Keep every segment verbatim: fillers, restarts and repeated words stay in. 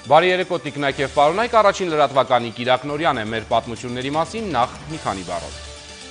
Բարի երեկո տիկնայք եւ պարոնայք, առաջին լրատվականի Կիրակ Նորյան է մեր պատմությունների մասին, նախ մի քանի բառով։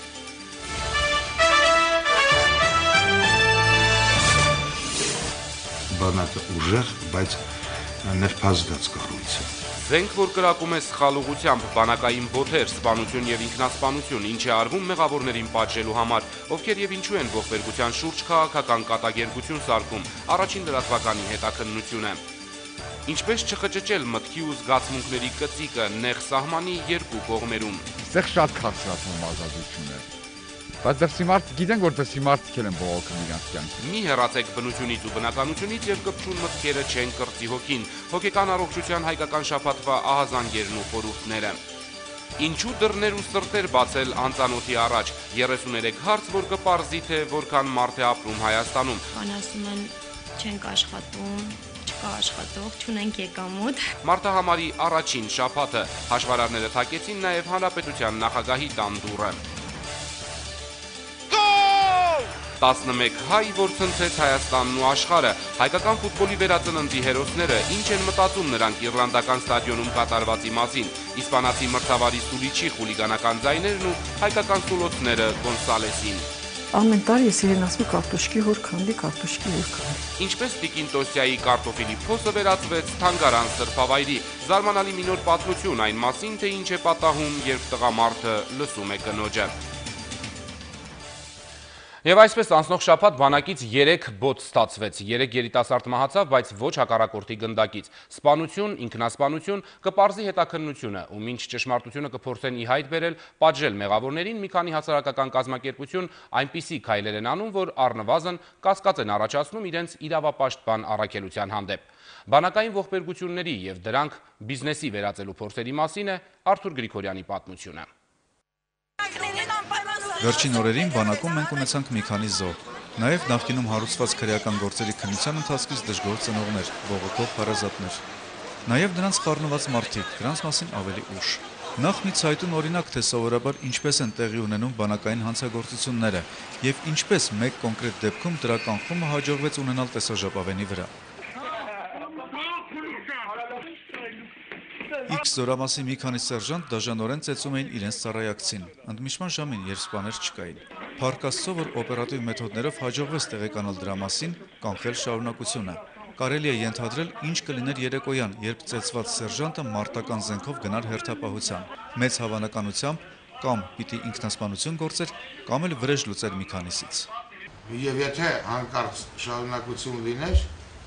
Բանակը ուժեղ, բայց ներբազդած կառույց է։ Զենք, որ կրակում է սխալ ուղղությամբ, բանակային բոթեր, սպանություն եւ ինքնասպանություն, ինչ է արվում մեղավորներին պատժելու համար, ովքեր եւ ինչու են ողբերգության շուրջ քաղաքական կատակերգություն սարքում, առաջին լրատվականի հետաքննությունը։ Ինչպես չխճճել մտքի ու զգացմունքների կծիկը նեղ սահմանի երկու կողմերում։ Այստեղ շատ քաղցրացում ազատություն է։ Բայց դեռ սիմարտ գիտենք, որպես սիմարտիկ են բողոքում իրանց կյանքի։ Մի հեռացեք բնությունից ու բնականությունից եւ կպչուն մտքերը չեն կրծի հոգին, հոգեկան առողջության հայկական շաբաթվա ահազանգերն ու խորհուրդները։ Ինչու դռներ ու սրտեր բացել անծանոթի առաջ, երեսուներեք հարց, որ կպարզի թե որքան մարդ է ապրում Հայաստանում։ Բան ասում են չենք աշխատում, չկա աշխատող, չունենք եկամուտ։ Մարտահամարի առաջին շաբաթը հաշվարարները թակեցին նաեւ հանրապետության նախագահի տան դուռը։ տասնմեկ հայ, որ ցնցեց Հայաստանն ու աշխարհը, հայկական ֆուտբոլի վերածննդի հերոսները, ինչ են մտածում նրանք իռլանդական ստադիոնում կատարվածի մասին, իսպանացի մրցավարի Սուլիչի խուլիգանական ձայներն ու հայկական սուլոցները Գոնսալեսին։ Ամեն տարի ես իրեն ասում կարտոշկի հոր քանդի, կարտոշկի հոր քանդի։ Ինչպես Տիկին Տոսյայի կարտոֆիլի փոսը վերածվեց թանգարան սրբավայրի, զարմանալի մի նոր պատմություն այն մասին, թե ինչ է պատահում, երբ տղամարդը լսում է կնոջը։ Եվ այսպես անցնող շաբաթ բանակից երեք բոց ստացվեց, երեք երիտասարդ մահացավ, բայց ոչ հակառակորդի գնդակից։ Սպանություն, ինքնասպանություն կպարզի հետաքննությունը, ու մինչ ճշմարտությունը կփորձեն ի հայտ բերել, պատժել մեղավորներին, մի քանի հասարակական կազմակերպություն այնպիսի քայլեր են անում, որ առնվազն կասկած են առաջացնում իրենց իրավապաշտպան առաքելության հանդեպ։ Բանակային ողբերգությունների եւ դրանք բիզնեսի վերածելու փորձերի մասին է Արթուր Գրիգորյանի պատմությունը։ Վերջին օրերին բանակում մենք ունեցանք մի քանի զոհ, նաև նախկինում հարուցված քրեական գործերի քննության ընթացքից դժգոհ ծնողներ, բողոքող հարազատներ, նաև նրանց խառնված մարդիկ, դրանց մասին ավելի ուշ։ Նախ մի ցայտուն օրինակ, թե սովորաբար ինչպես են տեղի ունենում բանակային հանցագործությունները եւ ինչպես մեկ կոնկրետ դեպքում դրա կանխումը հաջողվեց ունենալ տեսաժապավենի վրա։ Իքս զորամասի մի քանի սերժանտ դաժանորեն ծեծում էին իրենց ծառայակցին, ընդմիջման ժամին, երբ սպաներ չկային։ Փառք Աստծո, որ օպերատիվ մեթոդներով հաջողվեց տեղեկանալ դրա մասին, կանխել շարունակությունը։ Կարելի է ենթադրել, ինչ կլիներ երեկոյան, երբ ծեծված սերժանտը մարտական զենքով գնար հերթապահության։ Մեծ հավանականությամբ կամ պիտի ինքնասպանություն գործեր, կամ էլ վրեժ լուծեր մի քանիսից։ Եվ եթե հանկարծ շարունակություն լիներ,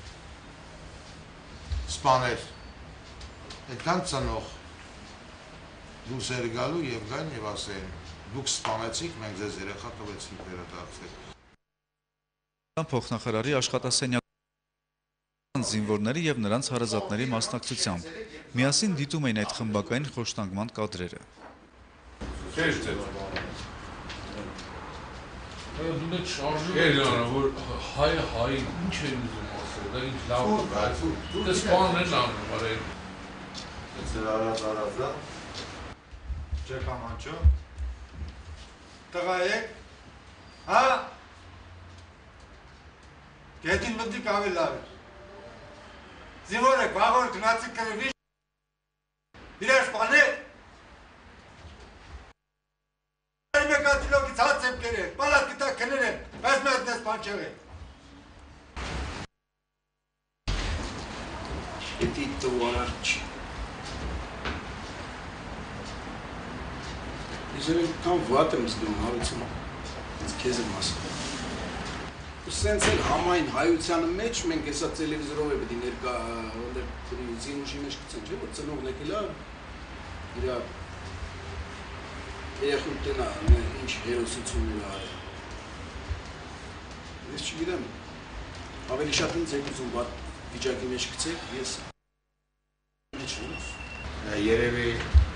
սպաներ այդքան ծնող դուրս էր գալու եւ գան եւ ասեն դուք սպանեցիք, մենք ձեզ երեխա տվեցինք վերադարձեք։ Փոխնախարարի աշխատասենյակի զինվորների եւ նրանց հարազատների մասնակցությամբ միասին դիտում էին այդ խմբակային խոշտանգման կադրերը։ Դու շարժում որ հայ հայ ինչ են ուզում ասել, դա ինչ լավ է։ Դա սպաններն անում բարի։ Ծրարած արածա չեք ամանչո տղայեք հա գետին մտիկ ավելի լավ է զինվոր եք վաղոր գնացիք կրվի իրար սպանել մեկ ատիլոգից հաց եմ կերել պալատ գտակ քնել եմ բայց մեզ դես բան չեղել Գետի տվարարչ Ես երևի վատ եմ զգում հարություն, ինձ քեզ եմ ասում։ Ու սենց էլ համայն հայությանը մեջ մենք հեսա տելևիզորով է պետք է ներկա զինուժի մեջ գցեն, չէ՞ որ ծնողն եկել է իրա երեխուն տնա ինչ հերոսություններ արել։ Ես չգիտեմ, ավելի շատ ինձ եք ուզում վատ վիճակի մեջ գցեք, ես Երևի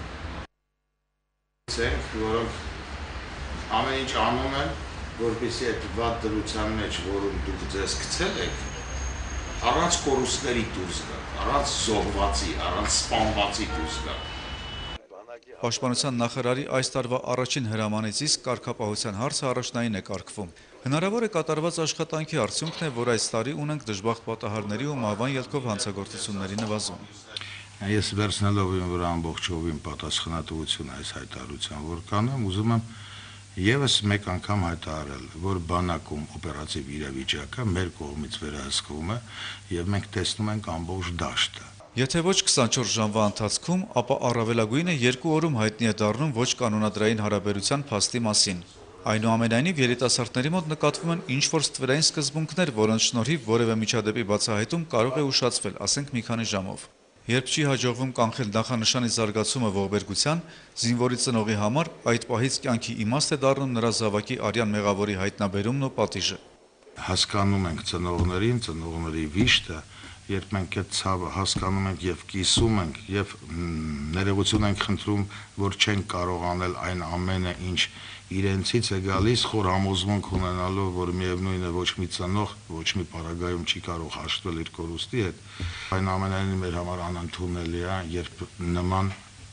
որոնք ամեն ինչ անում են, որպեսզի այդ վատ դրության մեջ, որում դուք ձեզ գցել եք, առանց կորուստների դուրս գա, առանց զոհվածի, առանց սպանվածի դուրս գա։ Պաշտպանության նախարարի այս տարվա առաջին հրամանից իսկ կարգապահության հարցը առաջնային է կարգվում։ Հնարավոր է կատարված աշխատանքի արդյունքն է, որ այս տարի ունենք դժբախտ պատահարների ու մահվան ելքով հանցագործությունների նվազում։ Ես վերցնելով իմ վրա ամբողջովին պատասխանատվություն այս հայտարարության, որ կանեմ, ուզում եմ եւս մեկ անգամ հայտարարել, որ բանակում օպերատիվ իրավիճակը մեր կողմից վերահսկվում է եւ մենք տեսնում ենք ամբողջ դաշտը։ Եթե ոչ քսանչորս ժամվա ընթացքում, ապա առավելագույնը երկու օրում հայտնի է դառնում ոչ կանոնադրային հարաբերության փաստի մասին։ Այնուամենայնիվ երիտասարդների մոտ նկատվում են ինչ-որ ստվերային սկզբունքներ, որոնց շնորհիվ որևէ միջադեպի բացահայտում կարող է ուշացվել, ասենք մի քանի ժամով։ Երբ չի հաջողվում կանխել նախանշանի զարգացումը ողբերգության, զինվորի ծնողի համար այդ պահից կյանքի իմաստ է դառնում նրա զավակի արյան մեղավորի հայտնաբերումն ու պատիժը։ Հասկանում ենք ծնողներին, ծնողների վիշտը, երբ մենք այդ ցավը հասկանում ենք եւ կիսում ենք եւ ներողություն ենք խնդրում, որ չենք կարող անել այն ամենը, ինչ իրենցից է գալիս, խոր համոզմունք ունենալով, որ միևնույն է ոչ մի ծնող, ոչ մի պարագայում չի կարող հաշտվել իր կորուստի հետ, այն ամենայն մեր համար անընդունելի է, երբ նման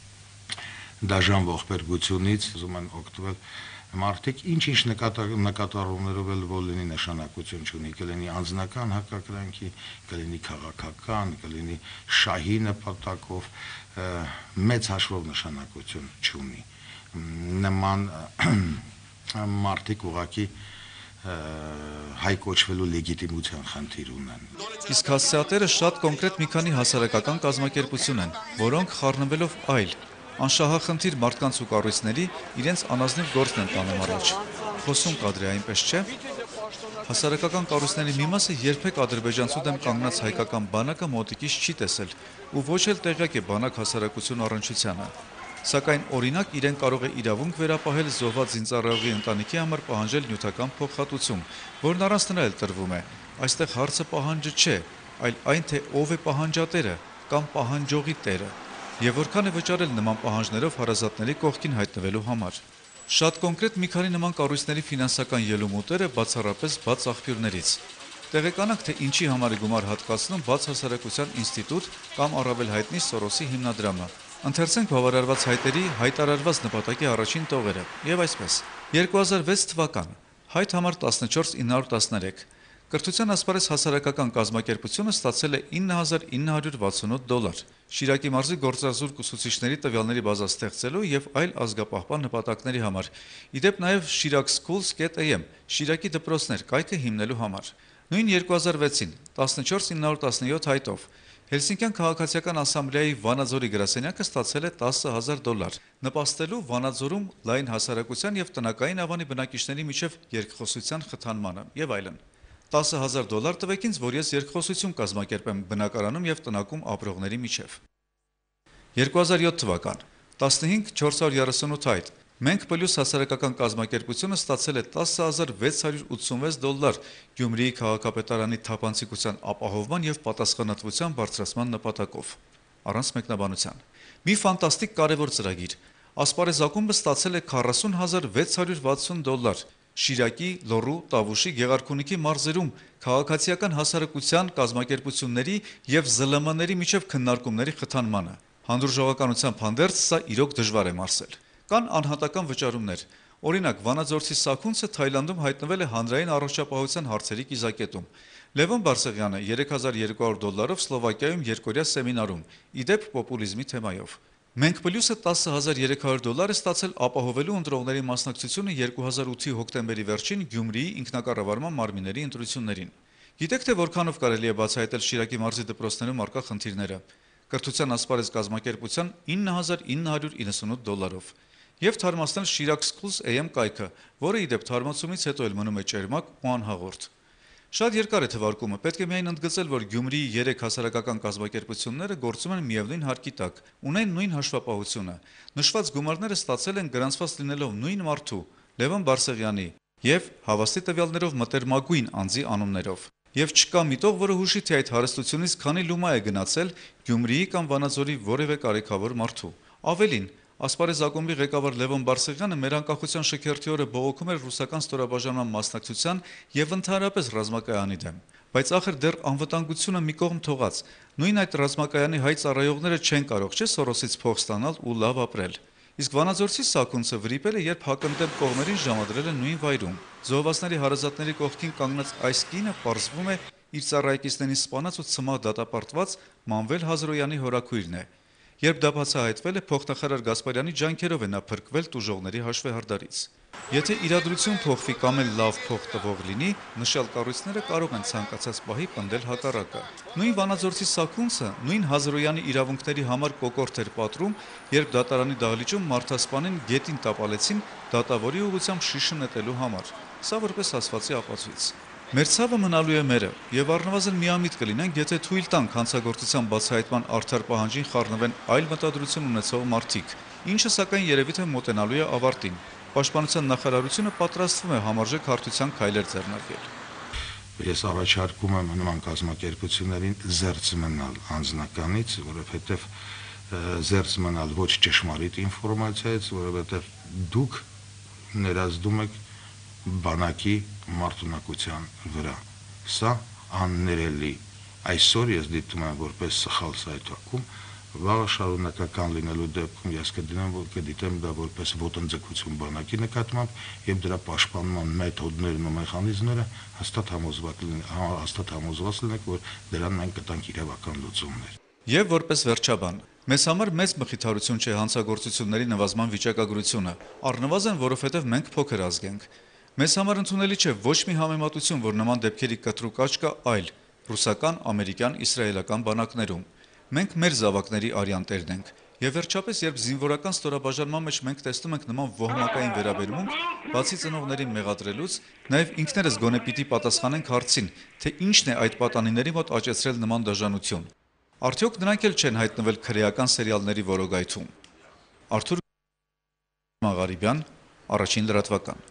դաժան ողբերգությունից ուզում են օգտվել մարդիկ ինչ-ինչ նկատառումներով էլ որ լինի նշանակություն չունի, կլինի անձնական հակակրանքի, կլինի քաղաքական, կլինի շահի նպատակով, մեծ հաշվով նշանակություն չունի։ Նման մարդիկ ուղղակի հայ կոչվելու լեգիտիմության խնդիր ունեն։ Իսկ հասցեատերը շատ կոնկրետ մի քանի հասարակական կազմակերպություն են, որոնք խառնվելով այլ անշահախնդիր մարդկանց ու կառույցների իրենց անազնիվ գործն են տանում առաջ։ Խոսում կադրի այնպես չէ։ Հասարակական կառույցների մի մասը երբեք ադրբեջանցու դեմ կանգնած հայկական բանակը մոտիկից չի տեսել ու ոչ էլ տեղյակ է բանակ հասարակություն առնչությանը։ Սակայն օրինակ իրեն կարող է իրավունք վերապահել զոհված զինծառայողի ընտանիքի համար պահանջել նյութական փոխհատուցում, որն առանց նրա էլ տրվում է։ Այստեղ հարցը պահանջը չէ, այլ այն թե ով է պահանջատերը կամ պահանջողի տերը եւ որքան է վճարել նման պահանջներով հարազատների կողքին հայտնվելու համար։ Շատ կոնկրետ մի քանի նման կառույցների ֆինանսական ելումուտերը բացառապես բաց աղբյուրներից։ Տեղեկանանք, թե ինչի համար է գումար հատկացնում բաց հասարակության ինստիտուտ կամ առավել հայտնի Սորոսի հիմնադրամը։ Ընթերցենք բավարարված հայտերի հայտարարված նպատակի առաջին տողերը եւ այսպես։ երկու հազար վեց թվական հայտ համար տասնչորս ինը հարյուր տասներեք Կրթության ասպարեզ հասարակական կազմակերպությունը ստացել է ինը հազար ինը հարյուր վաթսունութ դոլար։ Շիրակի մարզի գործազուրկ ուսուցիչների տվյալների բազա ստեղծելու եւ այլ ազգապահպան նպատակների համար։ Իդեպ նաեւ Շիրակ Schools dot a m Շիրակի դպրոցներ կայքը հիմնելու համար։ Նույն երկու հազար վեցին տասնչորս ինը հարյուր տասնյոթ հայտով Հելսինկյան քաղաքացիական ասամբլեայի Վանաձորի գրասենյակը ստացել է տասը հազար դոլար, նպաստելու Վանաձորում լայն հասարակության եւ տնակային ավանի բնակիչների միջև երկխոսության խթանմանը եւ այլն։ տասը հազար դոլար տվեք ինձ, որ ես երկխոսություն կազմակերպեմ բնակարանում եւ տնակում ապրողների միջև։ երկու հազար յոթ թվական տասնհինգ չորս հարյուր երեսունութ հայտ Մենք պլյուս հասարակական կազմակերպությունը ստացել է տասը հազար վեց հարյուր ութսունվեց դոլար Գյումրիի քաղաքապետարանի թափանցիկության ապահովման եւ պատասխանատվության բարձրացման նպատակով։ Առանց մեկնաբանության։ Մի ֆանտաստիկ կարևոր ծրագիր։ Ասպարեզ ակումբը ստացել է քառասուն հազար վեց հարյուր վաթսուն դոլար Շիրակի, Լոռու, Տավուշի, Գեղարքունիքի մարզերում քաղաքացիական հասարակության կազմակերպությունների եւ զլմ-ների միջև քննարկումների խթանմանը։ Հանդուրժողականության հանդերձ սա իրոք դժվար է մարսել։ Կան անհատական վճարումներ։ Օրինակ, Վանաձորցի Սաքունցը Թայլանդում հայտնվել է հանրային առողջապահության հարցերի կիզակետում։ Լևոն Բարսեղյանը երեք հազար երկու հարյուր դոլարով Սլովակիայում երկօրյա սեմինարում, իդեպ պոպուլիզմի թեմայով։ Մենք պլյուսը տասը հազար երեք հարյուր դոլար է ստացել ապահովելու ընտրողների մասնակցությունը երկու հազար ութի հոկտեմբերի վերջին Գյումրիի ինքնակառավարման մարմինների ընտրություններին։ Գիտեք թե որքանով կարելի է բացահայտել Շիրակի մարզի դպրոցներում առկա խնդիրները։ Կրթության ասպարեզ կազմակերպության ինը հազար ինը հարյուր իննսունութ դոլարով եւ թարմացնել Շիրակ Schools dot a m կայքը, որը իդեպ թարմացումից հետո էլ մնում է ճերմակ ու անհաղորդ։ Շատ երկար է թվարկումը, պետք է միայն ընդգծել, որ Գյումրիի երեք հասարակական կազմակերպությունները գործում են միևնույն հարկի տակ, ունեն նույն հաշվապահությունը։ Նշված գումարները ստացել են գրանցված լինելով նույն մարդու Լևոն Բարսեղյանի եւ հավաստի տվյալներով մտերմագույն անձի անուններով։ Եվ չկա միտող, որը հուշի, թե այդ հարստությունից քանի լումա է գնացել Գյումրիի կամ Վանաձորի որևէ կարեկավոր մարդու։ Ավելին, ասպարեզ ակումբի ղեկավար Լևոն Բարսեղյանը մեր անկախության շքերթի օրը բողոքում էր ռուսական ստորաբաժանման մասնակցության եւ ընդհանրապես ռազմակայանի դեմ։ Բայց ախր դեռ անվտանգությունը մի կողմ թողած, նույն այդ ռազմակայանի հայ ծառայողները չեն կարող չէ Սորոսից փող ստանալ ու լավ ապրել։ Իսկ Վանաձորցի Սաքունցը վրիպել է, երբ հակընդդեմ կողմերին ժամադրել է նույն վայրում։ Զոհվածների հարազատների կողքին կանգնած այս կինը պարզվում է իր ծառայեկիցներին սպանած ու ցմահ դատապարտված Մանվել Հազրոյանի հորաքույրն է։ Երբ դա բացահայտվել է, փոխնախարար Գասպարյանի ջանքերով է նա փրկվել տուժողների հաշվեհարդարից։ Եթե իրադրություն փոխվի կամ էլ լավ փոխ տվող լինի, նշյալ կառույցները կարող են ցանկացած պահի պնդել հակառակը։ Նույն Վանաձորցի Սաքունցը նույն Հազրոյանի իրավունքների համար կոկորտ էր պատրում, երբ դատարանի դահլիճում մարդասպանին գետին տապալեցին դատավորի ուղղությամբ շիշը նետելու համար։ Սա որպես ասվածի ապացույց։ Մեր ցավը մնալու է մերը, եւ առնվազն միամիտ կլինենք, եթե թույլ տանք հանցագործության բացահայտման արդար պահանջին խառնվեն այլ մտադրություն ունեցող մարդիկ, ինչը սակայն երևի թե մոտենալու է ավարտին։ Պաշտպանության նախարարությունը պատրաստվում է համարժեք հարթության քայլեր ձեռնարկել։ Ես առաջարկում եմ նման կազմակերպություններին զերծ մնալ անձնականից, որովհետև զերծ մնալ ոչ ճշմարիտ ինֆորմացիայից, որովհետև դուք ներազդում եք բանակի մարտունակության վրա։ Սա աններելի։ Այսօր ես դիտում եմ որպես սխալ սայթակում, վաղը շարունակական լինելու դեպքում ես կդնեմ, որ կդիտեմ դա որպես ոտնձգություն բանակի նկատմամբ եւ դրա պաշտպանման մեթոդներն ու մեխանիզմները հաստատ համոզված հաստատ համոզված լինեք, որ դրան մենք կտանք իրավական լուծումներ։ Եվ որպես վերջաբան, մեզ համար մեծ մխիթարություն չէ հանցագործությունների նվազման վիճակագրությունը, առնվազն որովհետև մենք փոքր ազգ ենք։ Մեզ համար ընդունելի չէ ոչ մի համեմատություն, որ նման դեպքերի կտրուկ աճ կա այլ ռուսական, ամերիկյան, իսրայելական բանակներում։ Մենք մեր զավակների արյան տերն ենք, եւ վերջապես, երբ զինվորական ստորաբաժանման մեջ մենք տեսնում ենք նման ոհմակային վերաբերմունք, բացի ծնողներին մեղադրելուց, նաեւ ինքներս գոնե պիտի պատասխանենք հարցին, թե ինչն է այդ պատանիների մոտ աճեցրել նման դաժանություն։ Արդյոք նրանք էլ չեն հայտնվել քրեական սերիալների որոգայթում։ Արթուր Մաղարիբյան, Առաջին լրատվական։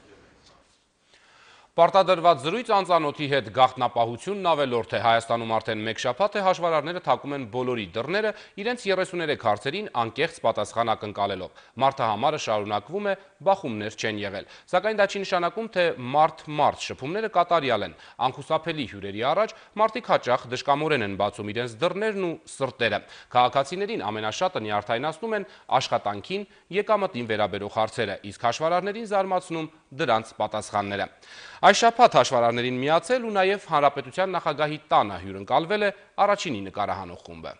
Պարտադրված զրույց անծանոթի հետ գաղտնապահությունն ավելորդ է։ Հայաստանում արդեն մեկ շաբաթ է հաշվարարները թակում են բոլորի դռները իրենց երեսուներեք հարցերին անկեղծ պատասխան ակնկալելով։ Մարդահամարը շարունակվում է, բախումներ չեն եղել։ Սակայն դա չի նշանակում, թե մարդ-մարդ շփումները կատարյալ են։ Անխուսափելի հյուրերի առաջ մարդիկ հաճախ դժկամորեն են բացում իրենց դռներն ու սրտերը։ Քաղաքացիներին ամենաշատը նյարդայնացնում են աշխատանքին, եկամտին վերաբերող հարցերը, իսկ հաշվարարներին զարմացնում դրանց պատասխանները։ Այս շաբաթ հաշվարարներին միացել ու նաև Հանրապետության նախագահի տանը հյուրընկալվել է առաջինի նկարահանող խումբը։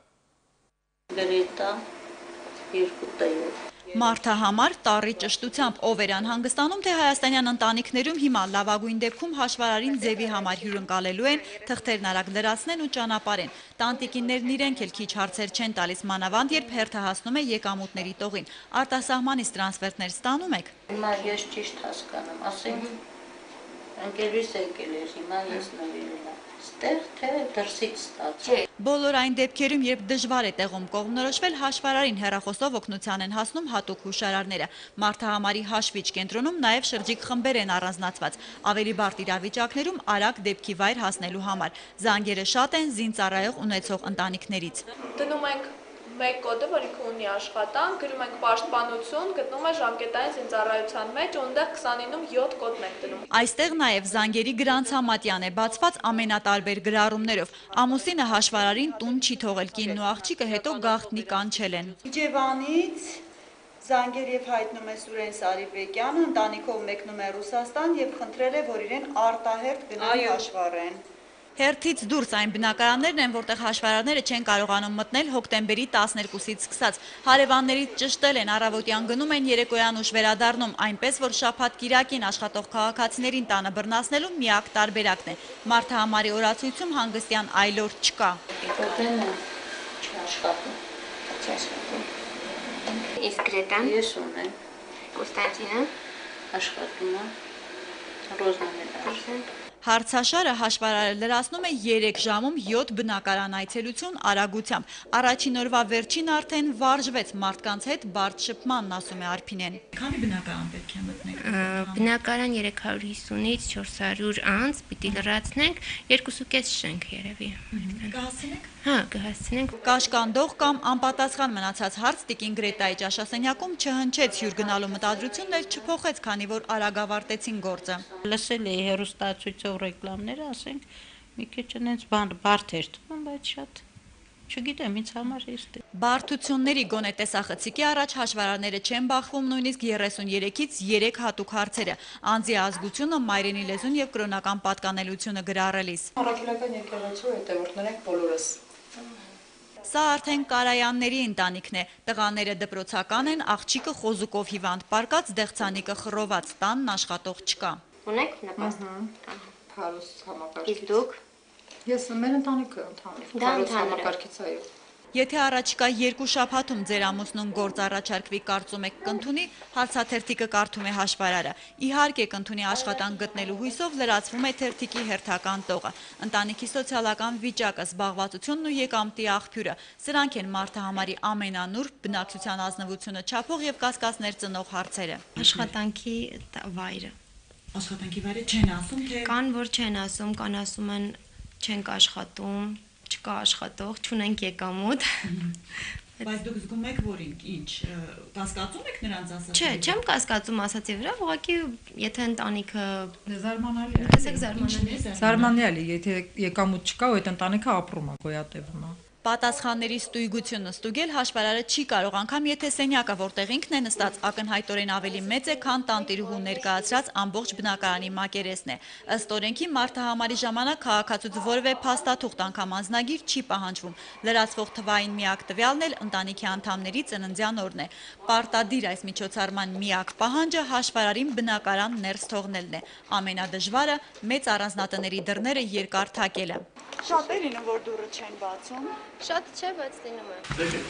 Մարդահամար տառի ճշտությամբ ով էր անհանգստանում, թե հայաստանյան ընտանիքներում հիմա լավագույն դեպքում հաշվարարին ձևի համար հյուրընկալելու են, թղթերն արագ լրացնեն ու ճանապարհեն։ Տանտիկիններն իրենք էլ քիչ հարցեր չեն տալիս, մանավանդ երբ հերթը հասնում է եկամուտների տողին։ Արտասահմանից տրանսֆերտներ ստանում եք։ Հիմա ես ճիշտ հասկանում, ասենք ընկերուս եկել էր, հիմա ես նվիրել եմ, ստեղ թե դրսից ստացել։ Բոլոր այն դեպքերում, երբ դժվար է տեղում կողմնորոշվել, հաշվարարին հեռախոսով օգնության են հասնում հատուկ հուշարարները։ Մարդահամարի հաշվիչ կենտրոնում նաև շրջիկ խմբեր են առանձնացված, ավելի բարդ իրավիճակներում արագ դեպքի վայր հասնելու համար։ Զանգերը շատ են զինծառայող ունեցող ընտանիքներից։ Դնում ենք մեկ կոդը, որ ինքը ունի աշխատանք, գրում ենք պաշտպանություն, գտնում է ժամկետային զինծառայության մեջ, ունդեղ քսանինում յոթ կոդն ենք դնում։ Այստեղ նաև զանգերի գրանցամատյան է բացված ամենատարբեր գրառումներով։ Ամուսինը հաշվարարին տուն չի թողել, կինն ու աղջիկը հետո գաղտնի կանչել են։ Իջևանից զանգեր եւ հայտնում է Սուրեն Սարիբեկյանը, ընտանիքով մեկնում է Ռուսաստան եւ խնդրել է, որ իրեն արտահերթ գնան հաշվառեն։ Հերթից դուրս այն բնակարաններն են, որտեղ հաշվարարները չեն կարողանում մտնել հոկտեմբերի տասներկուսից սկսած։ Հարևաններից ճշտել են, առավոտյան գնում են, երեկոյան ուշ վերադառնում, այնպես որ շաբաթ կիրակին աշխատող քաղաքացիներին տանը բռնացնելու միակ տարբերակն է։ Մարդահամարի օրացույցում հանգստյան այլոր չկա։ Իսկ Գրետան ես ունեմ։ Կոստանտինը աշխատում է։ Ռոզան է։ Հարցաշարը հաշվարարը լրացնում է երեք ժամում յոթ բնակարան այցելություն արագությամբ։ Առաջին օրվա վերջին արդեն վարժվեց մարդկանց հետ բարդ շփմանն, ասում է Արփինեն։ Քանի բնակարան պետք է մտնենք։ Բնակարան երեք հարյուր հիսունից չորս հարյուր անց պիտի լրացնենք, երկուսուկես շենք երևի։ Կհասցնենք։ Հա, կհասցնենք։ Կաշկանդող կամ անպատասխան մնացած հարց տիկին Գրետայի ճաշասենյակում չհնչեց, հյուր գնալու մտադրությունն էլ չփոխեց, քանի որ արագ ավարտեցին գործը։ Լսել էի հեռուստացույցով ռեկլամները, ասենք, մի քիչ այնց բան բարդ էր թվում, բայց շատ Չգիտեմ, ինձ համար իսկ է։ Բարդությունների գոնե տեսախցիկի առաջ հաշվարարները չեն բախվում նույնիսկ երեսուներեքից երեք հատուկ հարցերը՝ անձի ազգությունը, մայրենի լեզուն եւ կրոնական պատկանելությունը գրառելիս։ Առաքելական եկեղեցու հետևորդներ ենք բոլորս։ Սա արդեն Կարայանների ընտանիքն է։ Տղաները դպրոցական են, աղջիկը խոզուկով հիվանդ պարկած, դեղցանիկը խռոված, տանն աշխատող չկա։ Ունեք նպաստ։ Փարոս համակարգից։ Իսկ դուք։ Ես մեր ընտանիքը ընդհանուր։ Փարոս համակարգից այո։ Եթե առաջիկա երկու շաբաթում ձեր ամուսնուն գործ առաջարկվի կարծում եք կընդունի, հարցաթերթիկը կարդում է հաշվարարը։ Իհարկե կընդունի աշխատանք գտնելու հույսով լրացվում է թերթիկի հերթական տողը։ Ընտանիքի սոցիալական վիճակը, զբաղվածությունն ու եկամտի աղբյուրը։ Սրանք են մարդահամարի ամենանուրբ, բնակչության ազնվությունը չափող եւ կասկածներ ծնող հարցերը։ Աշխատանքի վայրը։ Աշխատանքի վայրը չեն ասում, թե կան, որ չեն ասում, կան ասում են չենք աշխատում, չկա աշխատող, չունենք եկամուտ։ Բայց դուք զգում եք, որ ինչ, կասկածում եք նրանց ասածի վրա։ Չէ, չեմ կասկածում ասածի վրա, ուղղակի եթե ընտանիքը զարմանալի է։ Տեսեք զարմանալի է։ Զարմանալի, եթե եկամուտ չկա, ու այդ ընտանիքը ապրում է, գոյատևում է։ Պատասխանների ստույգությունը ստուգել հաշվարարը չի կարող, անգամ եթե սենյակը, որտեղ ինքն է նստած, ակնհայտորեն ավելի մեծ է, քան տանտիրուհու ներկայացրած ամբողջ բնակարանի մակերեսն է։ Ըստ օրենքի մարդահամարի ժամանակ քաղաքացուց որևէ փաստաթուղթ անգամ անձնագիր չի պահանջվում։ Լրացվող թվային միակ տվյալն էլ ընտանիքի անդամների ծննդյան օրն է։ Պարտադիր այս միջոցառման միակ պահանջը հաշվարարին բնակարան ներս թողնելն է։ Ամենադժվարը մեծ առանձնատների դռները երկար թակելը։ Շատերին, որ դուռը չեն բացում։ Շատ չէ, բայց դինում եմ։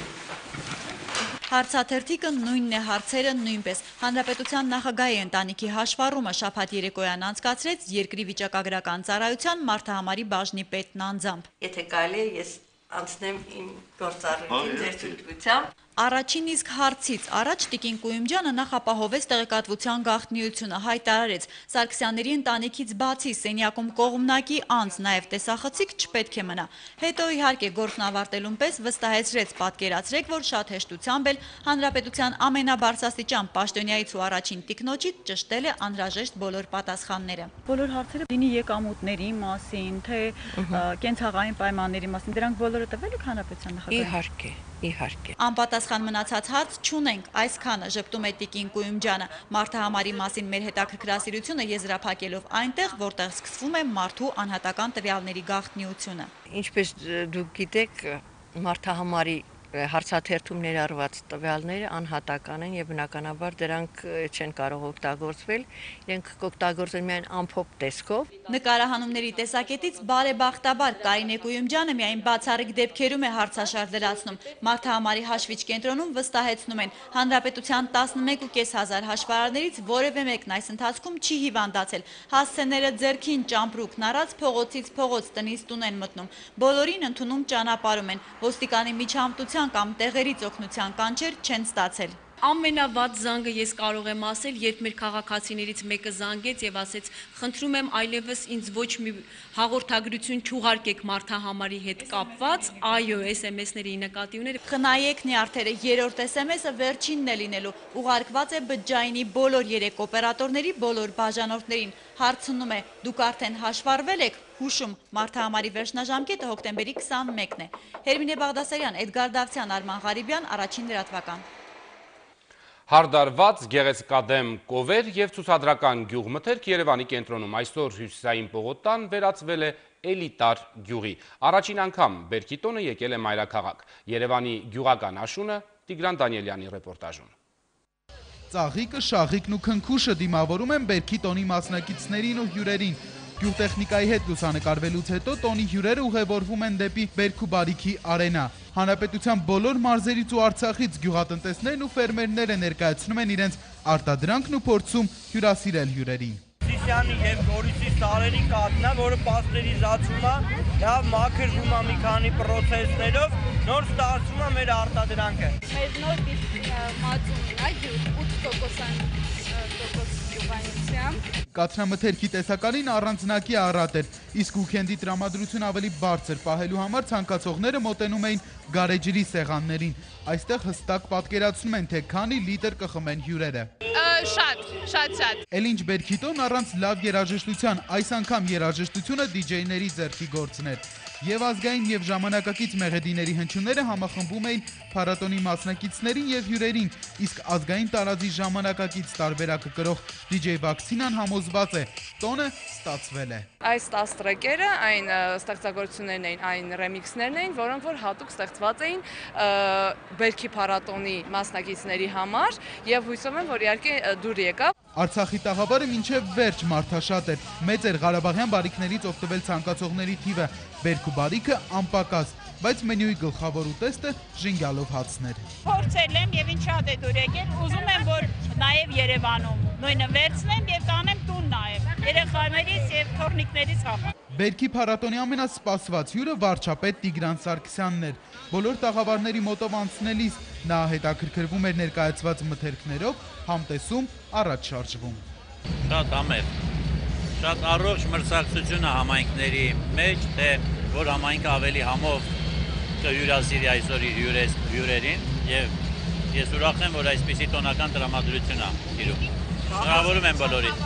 Հարցաթերթիկը նույնն է, հարցերը նույնպես։ Հանրապետության նախագահի ընտանիքի հաշվառումը շաբաթ երեկոյան անցկացրեց երկրի վիճակագրական ծառայության մարդահամարի բաժնի պետն անձամբ։ Եթե կարելի է, ես անցնեմ իմ գործառույթին ձեր ցույցությամբ։ Առաջին իսկ հարցից առաջ Տիկին Կույումջյանը նախ ապահովեց տեղեկատվության գաղտնիությունը, հայտարարեց Սարգսյանների ընտանիքից բացի սենյակում կողմնակի անձ, նաև տեսախցիկ չպետք է մնա։ Հետո իհարկե գործն ավարտելուն պես վստահեցրեց, պատկերացրեք, որ շատ հեշտությամբ էլ հանրապետության ամենաբարձրաստիճան պաշտոնյայից ու առաջին տիկնոջից ճշտել է անհրաժեշտ բոլոր պատասխանները։ Բոլոր հարցերը լինի եկամուտների մասին, թե կենցաղային պայմանների մասին, դրանք բոլորը տվել եք հանրապետության նախագահին։ Իհարկե, իհարկե։ Անպատասխան մնացած հարց չունենք, այսքանը ժպտում է Տիկին Կույումջյանը, մարդահամարի մասին մեր հետաքրքրասիրությունը եզրափակելով այնտեղ, որտեղ սկսվում է մարդու անհատական տվյալների գաղտնիությունը։ Ինչպես դուք գիտեք, մարդահամարի հարցաթերթում ներառված տվյալները անհատական են եւ բնականաբար դրանք չեն կարող օգտագործվել, իրենք կօգտագործեն միայն ամփոփ տեսքով։ Նկարահանումների տեսակետից բարեբախտաբար Կարինե Կույումջյանը միայն բացառիկ դեպքերում է հարցաշար լրացնում։ Մարդահամարի հաշվիչ կենտրոնում վստահեցնում են, հանրապետության տասնմեկ ու կես հազար հաշվարարներից որևէ մեկն այս ընթացքում չի հիվանդացել։ Հասցեները ձեռքին ճամպրուկն առած փողոցից փողոց տնից տուն են մտնում։ Բոլորին ընդունում ճանապարհում են։ Ոստիկանի միջամտության կամ տեղերից օգնության կանչեր չեն ստացել։ Ամենավատ զանգը ես կարող եմ ասել, երբ մեր քաղաքացիներից մեկը զանգեց եւ ասեց. «Խնդրում եմ այլևս ինձ ոչ մի հաղորդագրություն չուղարկեք մարդահամարի հետ կապված», այո, էս էմ էսների նկատի ուներ։ Խնայեք նյարդերը, երրորդ էս էմ էսը վերջինն է լինելու, ուղարկված է բջջայինի բոլոր երեք օպերատորների բոլոր բաժանորդներին։ Հարցնում է, դուք արդեն հաշվառվել եք։ Հուշում, մարդահամարի վերջնաժամկետը հոկտեմբերի քսանմեկն է։ Հերմինե Բաղդասարյան, Էդգար Դավթյան, Արման Ղարիբյան, Առաջին լրատվական։ Հարդարված, գեղեցկադեմ կովեր և ցուցադրական գյուղմթերք Երևանի կենտրոնում այսօր հյուսիսային պողոտան վերածվել է էլիտար գյուղի։ Առաջին անգամ բերքի տոնը եկել է մայրաքաղաք։ Երևանի գյուղական աշունը Տիգրան Դանիելյանի ռեպորտաժում։ Ծաղիկը, շաղիկն ու քնքուշը դիմավորում են բերքի տոնի մասնակիցներին ու հյուրերին։ Գյուղտեխնիկայի հետ լուսանկարվելուց հետո տոնի հյուրերը ուղևորվում են դեպի Բերք ու Բարիքի արենա։ Հանրապետության բոլոր մարզերից ու Արցախից գյուղատնտեսներն ու ֆերմերները ներկայացնում են իրենց արտադրանքն ու փորձում հյուրասիրել հյուրերին։ Սիսյանի եւ Գորիսի սարերի կաթն է, որը պաստերիզացում է, լավ մաքրվում է մի քանի պրոցեսներով, նոր ստացվում է մեր արտադրանքը։ Մեր նոր մածունն է ութ տոկոս գյուղայնությամբ։ Կաթնամթերքի տեսականին առանձնակի առատ էր, իսկ ուքենդի տրամադրություն ավելի բարձր պահելու համար ցանկացողները մոտենում էին գարեջրի սեղաններին։ Այստեղ հստակ պատկերացնում են, թե քանի լիտր կխմեն հյուրերը։ Շատ, շատ, շատ։ Էլ ինչ բերքի տոն առանց լավ երաժշտության, այս անգամ երաժշտությունը դիջեյների ձեռքի գործն էր։ Եվ ազգային եւ ժամանակակից մեղեդիների հնչյունները համախմբում էին փառատոնի մասնակիցներին եւ հյուրերին, իսկ ազգային տարածի ժամանակակից տարբերակը կրող դիջեյ Վաքցինան համոզված է, տոնը ստացվել է։ Այս տասը տրեկերը այն ստեղծագործություններն էին, այն ռեմիքսներն էին, որոնք որ հատուկ ստեղծված էին Բերքի փառատոնի մասնակիցների համար եւ հույսով եմ, որ իհարկե դուր եկավ։ Արցախի տաղավարը մինչև վերջ մարդաշատ էր, մեծ էր Ղարաբաղյան բարիքներից օգտվել ցանկացողների թիվը, Բերքու բարիքը անպակաս, բայց մենյուի գլխավոր ուտեստը ժինգալով հացն էր։ Փորձել եմ եւ ինչ շատ է դուր եկել, ուզում եմ, որ նաեւ Երևանում նույնը վերցնեմ եւ տանեմ տուն նաեւ, երեխաներից եւ թորնիկներից համար։ Բերքի փառատոնի ամենասպասված հյուրը վարչապետ Տիգրան Սարգսյանն էր։ Բոլոր տաղավարների մոտով անցնելիս նա հետաքրքրվում էր ներկայացված մթերքներով, համտեսում, առաջ շարժվում։ Շատ համեղ, շատ առողջ մրցակցություն է համայնքների մեջ, թե որ համայնքը ավելի համով կհյուրասիրի այսօր իր հյուրերին եւ ես ուրախ եմ, որ այսպիսի տոնական տրամադրություն է իրում։ Շնորհավորում եմ բոլորին։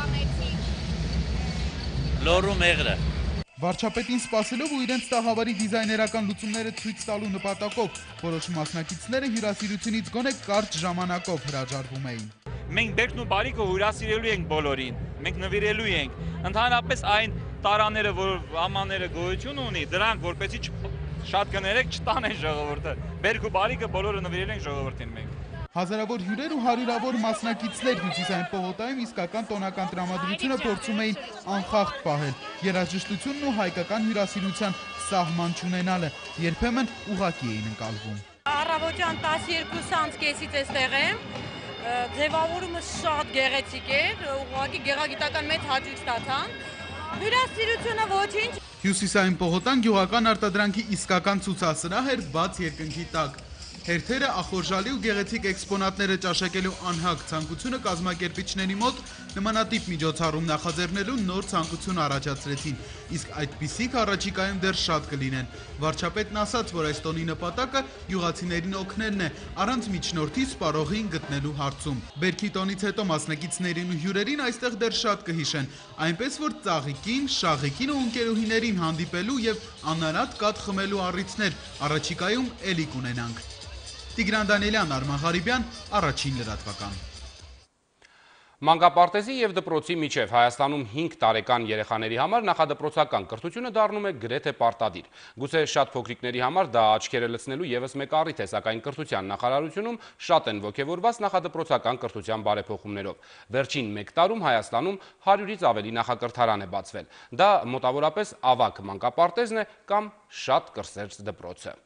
Լոռու մեղրը։ Վարչապետին սպասելով ու իրենց տաղավարի դիզայներական լուծումները ցույց տալու նպատակով որոշ մասնակիցները հյուրասիրությունից գոնե կարճ ժամանակով հրաժարվում էին։ Մենք Բերքն ու բարիքը հյուրասիրելու ենք բոլորին, մենք նվիրելու ենք։ Ընդհանրապես այն տարաները, որ ամաները գոյություն ունի, դրանք որպեսզի շատ կներեք չտանեն ժողովուրդը։ Բերք ու բարիքը բոլորը նվիրել ենք ժողովրդին մենք։ Հազարավոր հյուրեր ու հարյուրավոր մասնակիցներ հյուսիսային պողոտայում իսկական տոնական տրամադրությունը փորձում էին անխախտ պահել, երաժշտությունն ու հայկական հյուրասիրության սահման չունենալը, երբեմն ուղղակի էին ընկալվում։ Առավոտյան տասներկուս անց կեսից էստեղ եմ, ձևավորումը շատ գեղեցիկ էր, ուղղակի գեղագիտական մեծ հաճույք ստացանք, հյուրասիրությունը ոչինչ։ Հյուսիսային պողոտան գյուղական արտադրանքի իսկական ցուցասրահ էր բաց երկնքի տակ։ Հերթերը, ախորժալի ու գեղեցիկ էքսպոնատները ճաշակելու անհագ ցանկությունը կազմակերպիչների մոտ նմանատիպ միջոցառում նախաձեռնելու նոր ցանկություն առաջացրեցին, իսկ այդպիսիք առաջիկայում դեռ շատ կլինեն։ Վարչապետն ասաց, որ այս տոնի նպատակը գյուղացիներին օգնելն է, առանց միջնորդի սպառողին գտնելու հարցում։ Բերքի տոնից հետո մասնակիցներին ու հյուրերին այստեղ դեռ շատ կհիշեն, այնպես որ ծաղիկին, շաղիկին ու ընկերուհիներին հանդիպելու եւ անարատ կաթ խմելու առիթներ առաջիկայում էլի կունենանք։ Տիգրան Դանիելյան, Արման Ղարիբյան, Առաջին լրատվական։ Մանկապարտեզի և դպրոցի միջև Հայաստանում հինգ տարեկան երեխաների համար նախադպրոցական կրթությունը դառնում է գրեթե պարտադիր։ Գուցե շատ փոքրիկների համար դա աչքերը լցնելու ևս մեկ առիթ է, սակայն կրթության նախարարությունում շատ են ոգևորված նախադպրոցական կրթության բարեփոխումներով։ Վերջին մեկ տարում Հայաստանում հարյուրից ավելի նախակրթարան է բացվել։ Դա մոտավորապես ավագ մանկապարտեզն է կամ շատ կրսեր դպրոցը։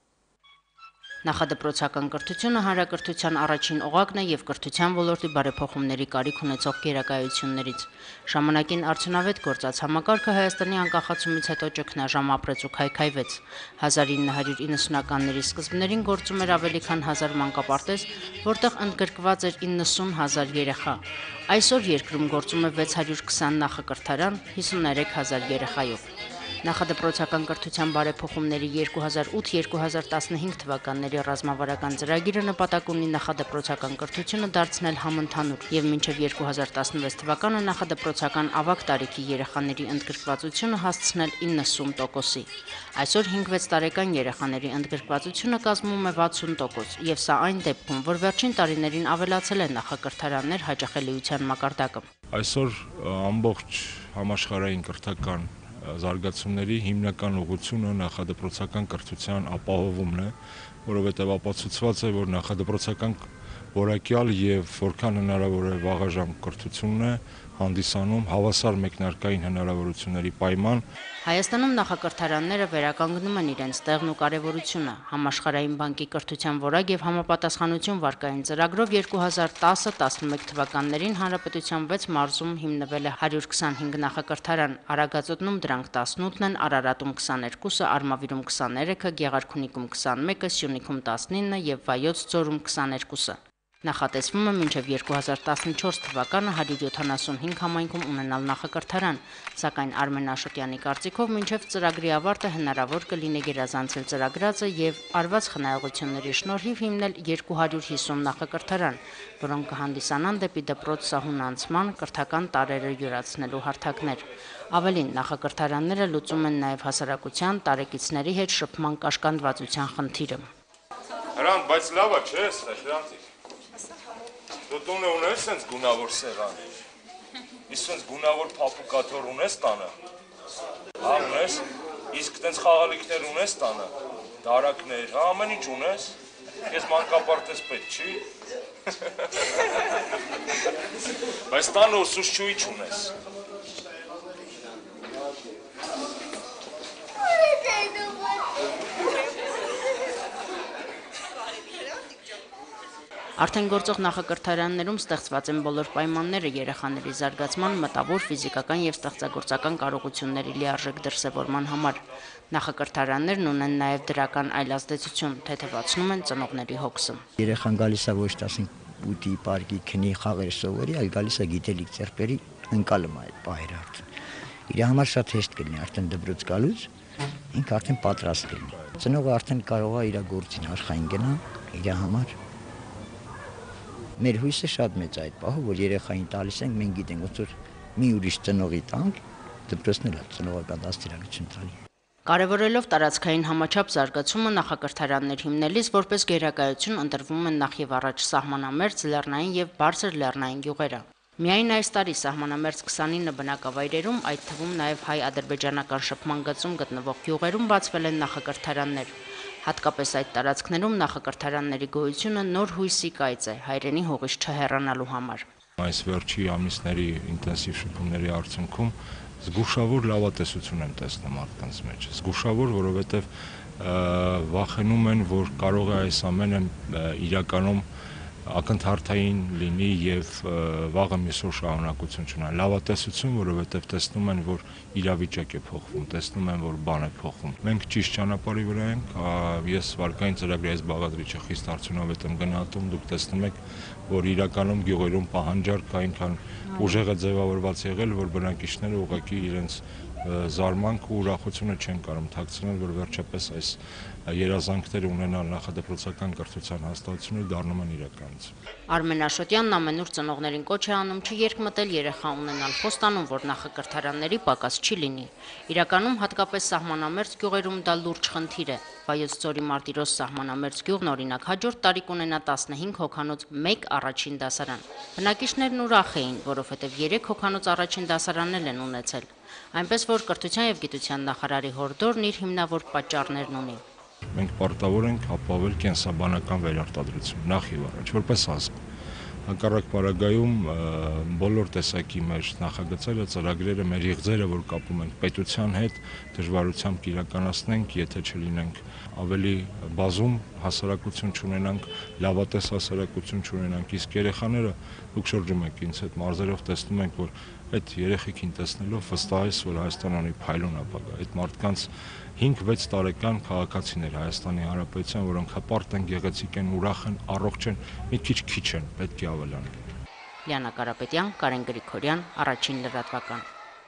Նախադպրոցական կրթությունը հանրակրթության առաջին օղակն է եւ կրթության ոլորտի բարեփոխումների կարիք ունեցող գերակայություններից։ Ժամանակին արդյունավետ գործած համակարգը Հայաստանի անկախացումից հետո ճգնաժամ ապրեց ու քայքայվեց։ հազար ինը հարյուր իննսունականների սկզբներին գործում էր ավելի քան հազար մանկապարտեզ, որտեղ ընդգրկված էր իննսուն հազար երեխա։ Այսօր երկրում գործում է վեց հարյուր քսան նախակրթարան հիսուներեք հազար երեխայով։ Նախադպրոցական կրթության բարեփոխումների երկու հազար ութ երկու հազար տասնհինգ թվականների ռազմավարական ծրագիրը նպատակ ունի նախադպրոցական կրթությունը դարձնել համընդհանուր եւ մինչեւ երկու հազար տասնվեց թվականը նախադպրոցական ավագ տարիքի երեխաների ընդգրկվածությունը հասցնել իննսուն տոկոսի։ Այսօր հինգ-վեց տարեկան երեխաների ընդգրկվածությունը կազմում է վաթսուն տոկոս եւ սա այն դեպքում, որ վերջին տարիներին ավելացել է նախակրթարաններ հաճախելիության մակարդակը։ Այսօր ամբողջ համաշխարհային կրթական զարգացումների հիմնական ուղղությունը նախադպրոցական կրթության ապահովումն է, որովհետև ապացուցված է, որ նախադպրոցական որակյալ եւ որքան հնարավոր է վաղաժամ կրթությունն է հանդիսանում հավասար մեկնարկային հնարավորությունների պայման։ Հայաստանում նախակրթարանները վերականգնում են իրենց տեղն ու կարևորությունը։ Համաշխարհային բանկի կրթության որակ եւ համապատասխանություն վարկային ծրագրով երկու հազար տասը տասնմեկ թվականներին հանրապետության վեց մարզում հիմնվել է հարյուր քսանհինգ նախակրթարան, Արագածոտնում դրանք տասնութն են, Արարատում քսաներկուսը, Արմավիրում քսաներեքը, Գեղարքունիքում քսանմեկը, Սյունիքում տասնինը եւ Վայոց ձորում քսաներկուսը։ Նախատեսվում է մինչև երկու հազար տասնչորս թվականը հարյուր յոթանասունհինգ համայնքում ունենալ նախակրթարան, սակայն Արմեն Աշոտյանի կարծիքով մինչև ծրագրի ավարտը հնարավոր կլինի գերազանցել ծրագրածը եւ արված խնայողությունների շնորհիվ հիմնել երկու հարյուր հիսուն նախակրթարան, որոնք կհանդիսանան դեպի դպրոց սահուն անցման կրթական տարրերը յուրացնելու հարթակներ։ Ավելին, նախակրթարանները լուծում են նաև հասարակության տարեկիցների հետ շփման կաշկանդվածության խնդիրը։ Հրանտ, բայց լավ է, չէ՞, Հրանտիկ։ Դու տունը ունես սենց գունավոր սեղաներ։ Իսկ սենց գունավոր փափուկաթոռ ունես տանը։ Հա, ունես։ Իսկ տենց խաղալիքներ ունես տանը։ Դարակներ, հա, ամեն ինչ ունես։ Ես մանկապարտեզ պետք չի։ Բայց տանը ուսուցչուհի չունես։ Արդեն գործող նախակրթարաններում ստեղծված են բոլոր պայմանները երեխաների զարգացման, մտավոր, ֆիզիկական և ստեղծագործական կարողությունների լիարժեք դրսևորման համար։ Նախակրթարաններն ունեն նաև դրական այլազդեցություն, թեթևացնում են ծնողների հոգսը։ Երեխան գալիս է ոչ թե ուտի, պարկի, քնի, խաղեր սովորի, այլ գալիս է գիտելիք ձեռբերի, ընկալում է այդ պահերը արդեն։ Իր համար շատ հեշտ կլինի արդեն դպրոց գալուց, ինքը արդեն պատրաստ կլինի։ Ծնողը արդեն կարող է իր գործին արխային գնա, իր համար։ Մեր հույսը շատ մեծ է այդ պահը, որ երեխային տալիս ենք, մենք գիտենք, ոնց որ մի ուրիշ ծնողի տանք, դպրոցն էլ է ծնողական դաստիարակություն տալի։ Կարևորելով տարածքային համաչափ զարգացումը նախակրթարաններ հիմնելիս որպես գերակայություն ընտրվում են նախ եւ առաջ սահմանամերձ լեռնային եւ բարձր լեռնային գյուղերը։ Միայն այս տարի սահմանամերձ քսանինը բնակավայրերում, այդ թվում նաև հայ-ադրբեջանական շփման գծում գտնվող գյուղերում բացվել են նախակրթարաններ։ Հատկապես այդ տարածքներում նախակրթարանների գոյությունը նոր հույսի կայծ է հայրենի հողից չհեռանալու համար։ Այս վերջի ամիսների ինտենսիվ շփումների արդյունքում զգուշավոր լավատեսություն եմ տեսնում մարդկանց մեջ։ Զգուշավոր, որովհետև վախենում են, որ կարող է այս ամենը իրականում ակնթարթային լինի եւ վաղը միսօր շարունակություն չունենա։ Լավատեսություն, որովհետեւ տեսնում են, որ իրավիճակ է փոխվում, տեսնում են, որ բան է փոխվում։ Մենք ճիշտ ճանապարհի վրա ենք, ես վարկային ծրագրի այս բաղադրիչը խիստ արդյունավետ եմ գնահատում, դուք տեսնում եք, որ իրականում գյուղերում պահանջարկ կա այնքան ուժեղ է ձևավորված եղել, որ բնակիչները ուղղակի իրենց զարմանք ու ուրախությունը չեն կարող թաքցնել, որ վերջապես այս երազանքները ունենալ նախադպրոցական կրթության հաստատությունը դառնում են իրականություն։ Արմեն Աշոտյանն ամենուր ծնողներին կոչ է անում չերկմտել երեխա ունենալ, խոստանում, որ նախակրթարանների պակաս չի լինի։ Իրականում հատկապես սահմանամերձ գյուղերում դա լուրջ խնդիր է։ Վայոց ձորի Մարտիրոս սահմանամերձ գյուղն օրինակ հաջորդ տարի կունենա տասնհինգ հոգանոց մեկ առաջին դասարան։ Բնակիչներն ուրախ էին, որովհետև երեք հոգանոց առաջին դասարաններ են ունեցել։ Այնպես որ կրթության եւ գիտության նախարարի հորդորն իր հիմնավոր պատճառներն ունի։ Մենք պարտավոր ենք ապահովել կենսաբանական վերարտադրություն նախ եւ առաջ, որպես ազգ։ Հակառակ պարագայում բոլոր տեսակի մեր նախագծերը, ծրագրերը, մեր եղձերը, որ կապում ենք պետության հետ, դժվարությամբ կիրականացնենք, եթե չլինենք ավելի բազում հասարակություն չունենանք, լավատես հասարակություն չունենանք, իսկ երեխաները դուք շրջում եք ինձ հետ մարզերով տեսնում ենք, որ այդ երեխեքին տեսնելով վստահ ես, որ Հայաստանը ունի փայլուն ապագա։ Այդ մարդկանց հինգ-վեց տարեկան քաղաքացիներ Հայաստանի Հանրապետության, որոնք հպարտ են, գեղեցիկ են, ուրախ են, առողջ են, մի քիչ քիչ են, պետք է ավելանան։ Լիանա Կարապետյան, Կարեն Գրիգորյան, Առաջին լրատվական։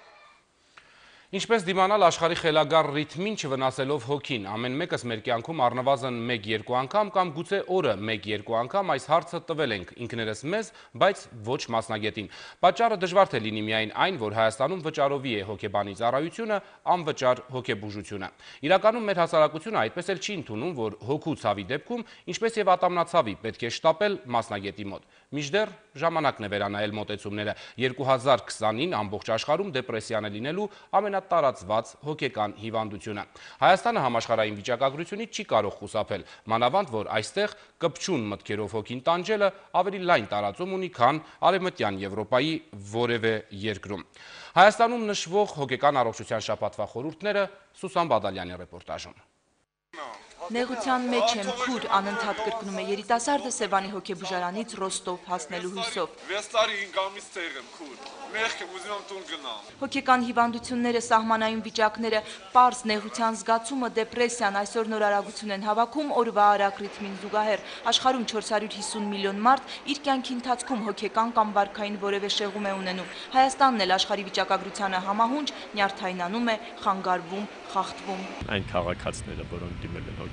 Ինչպես դիմանալ աշխարհի խելագար ռիթմին չվնասելով հոգին, ամեն մեկս մեր կյանքում առնվազն մեկ-երկու անգամ կամ գուցե օրը մեկ-երկու անգամ այս հարցը տվել ենք ինքներս մեզ, բայց ոչ մասնագետին։ Պատճառը դժվար թե լինի միայն այն, որ Հայաստանում վճարովի է հոգեբանի ծառայությունը, անվճար հոգեբուժությունը։ Իրականում մեր հասարակությունը այդպես էլ չի ընդունում, որ հոգու ցավի դեպքում, ինչպես եւ ատամնացավի, պետք է շտապել մասնագետի մոտ։ Մինչդեռ ժամանակն է վերանայել մոտեցումները։ երկու հազար քսանին ամբողջ աշխարհում դեպրեսիան է լինելու ամենատարածված հոգեկան հիվանդությունը։ Հայաստանը համաշխարհային վիճակագրությունից չի կարող խուսափել, մանավանդ որ այստեղ կպչուն մտքերով հոգին տանջելը ավելի լայն տարածում ունի, քան Արևմտյան Եվրոպայի որևէ երկրում։ Հայաստանում նշվող հոգեկան առողջության շաբաթվա խորհուրդները Սուսան Բադալյանի ռեպորտաժում։ Նեղության մեջ եմ, քուր, անընդհատ կրկնում է երիտասարդը Սևանի հոգեբուժարանից Ռոստով հասնելու հույսով։ վեց տարի հինգ ամիս տեղ եմ, քուր, մեղք եմ, ուզում եմ տուն գնամ։ Հոգեկան հիվանդությունները, սահմանային վիճակները, պարզ նեղության զգացումը, դեպրեսիան այսօր նոր արագություն են հավաքում օրվա արագ ռիթմին զուգահեռ։ Աշխարհում չորս հարյուր հիսուն միլիոն մարդ իր կյանքի ընթացքում հոգեկան կամ վարքային որևէ շեղում է ունենում։ Հայաստանն էլ աշխարհի վիճակագրությանը համահունչ նյարդայնանում է, խանգարվում, խախտվում։ Այն քաղաքացիները, որոնք դիմել են հոգեբան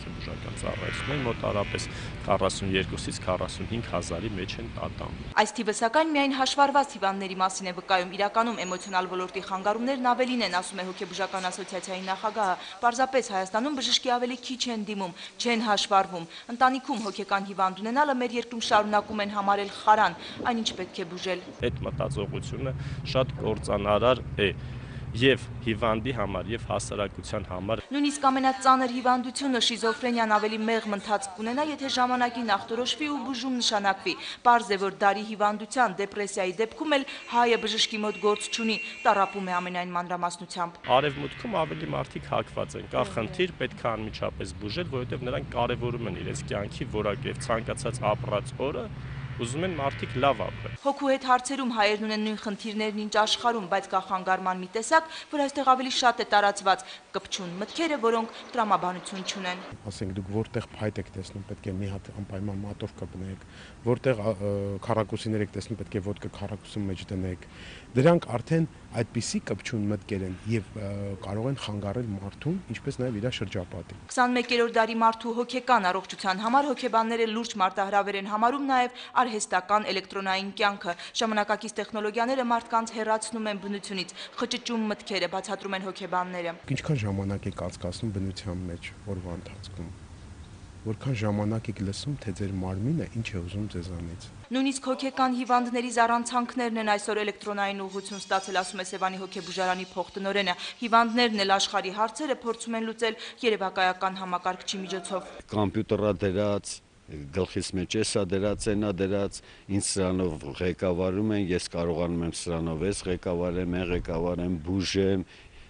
հոգեբուժական ծառայություններ մոտարապես քառասունյոթից քառասունհինգ հազարի մեջ են ատամ։ Այս թիվը սակայն միայն հաշվառված հիվանդների մասին է վկայում, իրականում էմոցիոնալ ոլորտի խանգարումներն ավելին են, ասում է հոգեբուժական ասոցիացիայի նախագահը։ Պարզապես Հայաստանում բժշկի ավելի քիչ են դիմում, չեն հաշվառվում։ Ընտանիքում հոգեկան հիվանդ ունենալը մեր երկրում շարունակում են համարել խարան, այնինչ պետք է բուժել։ Այդ մտածողությունը շատ կործանարար է եւ հիվանդի համար եւ հասարակության համար։ Նույնիսկ ամենածանր հիվանդությունը շիզոֆրենիան ավելի մեղմ ընթացք կունենա, եթե ժամանակին ախտորոշվի ու բուժում նշանակվի։ Պարզ է, որ դարի հիվանդության, դեպրեսիայի դեպքում էլ հայը բժշկի մոտ գործ չունի, տառապում է ամենայն մանրամասնությամբ։ Արևմուտքում ավելի մարդիկ հակված են, կա խնդիր, պետք է անմիջապես բուժել, որովհետեւ նրանք կարևորում են իրենց կյանքի որակը եւ ցանկացած ապրած օրը ուզում են մարդիկ լավ ապրեն։ Հոգու հետ հարցերում հայերն ունեն նույն խնդիրներն ինչ աշխարհում, բայց կա խանգարման մի տեսակ, որ այստեղ ավելի շատ է տարածված՝ կպչուն մտքերը, որոնք տրամաբանություն չունեն։ Ասենք դուք որտեղ փայտ եք տեսնում, պետք է մի հատ անպայման մատով կպնեք, որտեղ քառակուսիներ եք տեսնում, պետք է ոդկա քառակուսու մեջ դնեք։ Դրանք արդեն այդպիսի կպչուն մտքեր են եւ կարող են խանգարել մարդուն, ինչպես նաեւ իր շրջապատին։ քսանմեկերորդ դարի մարդու հոգեկան առողջության համար հոգեբանները լուրջ մարտահրավեր են համարում նաեւ արհեստական էլեկտրոնային կյանքը։ Ժամանակակից տեխնոլոգիաները մարդկանց հեռացնում են բնությունից, խճճում մտքերը, բացատրում են հոգեբանները։ Ինչքան ժամանակ եք անցկացնում բնության մեջ օրվա ընթացքում, որքան ժամանակ եք լսում, թե ձեր մարմինը ինչ է ուզում ձեզանից։ Նույնիսկ հոգեկան հիվանդների զառանցանքներն են այսօր էլեկտրոնային ուղղություն ստացել, ասում է Սևանի հոգեբուժարանի փոխտնօրենը։ Հիվանդներն էլ աշխարհի հարցերը փորձում են լուծել երևակայական համակարգչի միջոցով։ Կոմպյուտերա դրած գլխից մեջ էսա դրած, այնա դրած, ինձ սրանով ղեկավարում են, ես կարողանում եմ սրանով ես ղեկավարեմ, են ղեկավարեմ, բուժեմ,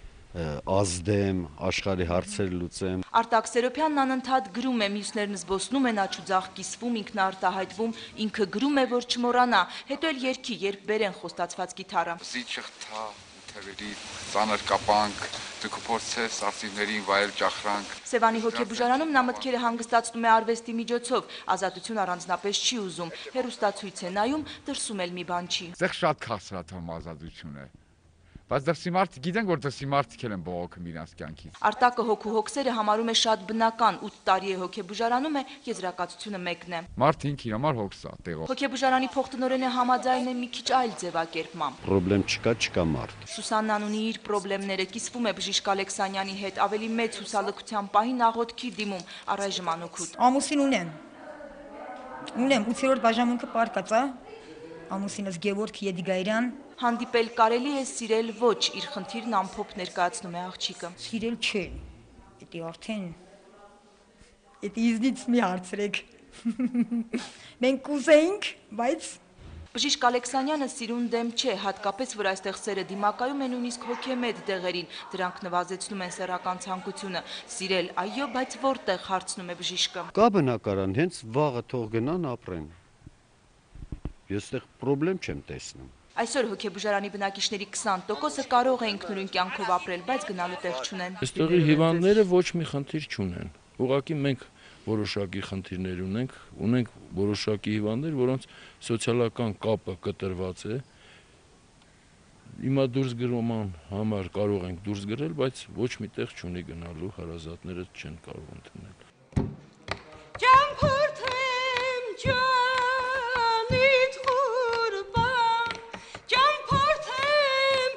ազդեմ, աշխարհի հարցեր լուծեմ։ Արտակ Սերոբյանն անընդհատ գրում է, մյուսներն զբոսնում են աչուձախ կիսվում, ինքնարտահայտվում, ինքը գրում է, որ չմոռանա, հետո էլ երգի, երբ բերեն խոստացված գիտարը։ Զիջղթա, թերերի, ծանր կապանք, դուք փորձես արծիվներին վայել ճախրանք։ Սևանի հոգեբուժարանում նա մտքերը հանգստացնում է արվեստի միջոցով, ազատություն առանձնապես չի ուզում, հեռուստացույց է նայում, դրսում էլ մի բան չի։ Այդտեղ շատ քաղցրաթեմ ազատություն է։ Բայց դրսի մարդիկ գիտեն, որ դրսի մարդիկ են բողոքում իրենց կյանքից։ Արտակը հոգու հոգսերը համարում է շատ բնական, ութ տարի է հոգեբուժարանում է, եզրակացությունը մեկն է։ Մարդը ինքը իր համար հոգս է տեղով։ Հոգեբուժարանի փոխտնօրենը համաձայն է մի քիչ այլ ձևակերպմամբ։ Պրոբլեմ չկա, չկա մարդ։ Սուսաննան ունի իր պրոբլեմները, կիսվում է բժիշկ Ալեքսանյանի հետ, ավելի մեծ հուսալքության պահին աղոթքի դիմում, առայժմ անօգուտ։ Ամուսին ունեմ։ Ունեմ ութերորդ բաժանմունքը պարկած է։ Ամուսինս Գևորգ Եդիգայրյան։ Հանդիպել կարելի է, սիրել ոչ, իր խնդիրն ամփոփ ներկայացնում է աղջիկը։ Սիրել չէ։ Դա արդեն Դա իզնից մի հարցրեք։ Մենք կուզեինք, բայց Բժիշկ Ալեքսանյանը սիրուն դեմ չէ, հատկապես որ այստեղ սերը դիմակայում է նույնիսկ հոգեմետ դեղերին, դրանք նվազեցնում են սեռական ցանկությունը։ Սիրել, այո, բայց որտեղ, հարցնում է բժիշկը։ Կա բնակարան, հենց վաղը թող գնան ապրեն։ Ես այդտեղ պրոբլեմ չեմ տեսնում։ Այսօր հոգեբուժարանի բնակիչների քսան տոկոսը կարող է ինքնուրույն կյանքով ապրել, բայց գնալու տեղ չունեն։ Այստեղի հիվանդները ոչ մի խնդիր չունեն։ Ուղղակի մենք որոշակի խնդիրներ ունենք, ունենք որոշակի հիվանդներ, որոնց սոցիալական կապը կտրված է։ Հիմա դուրս գրման համար կարող ենք դուրս գրել, բայց ոչ մի տեղ չունի գնալու, հարազատները չեն կարող ընդունել։ Ճամփորդեմ ջանիդ ղուրբան, ճամփորդեմ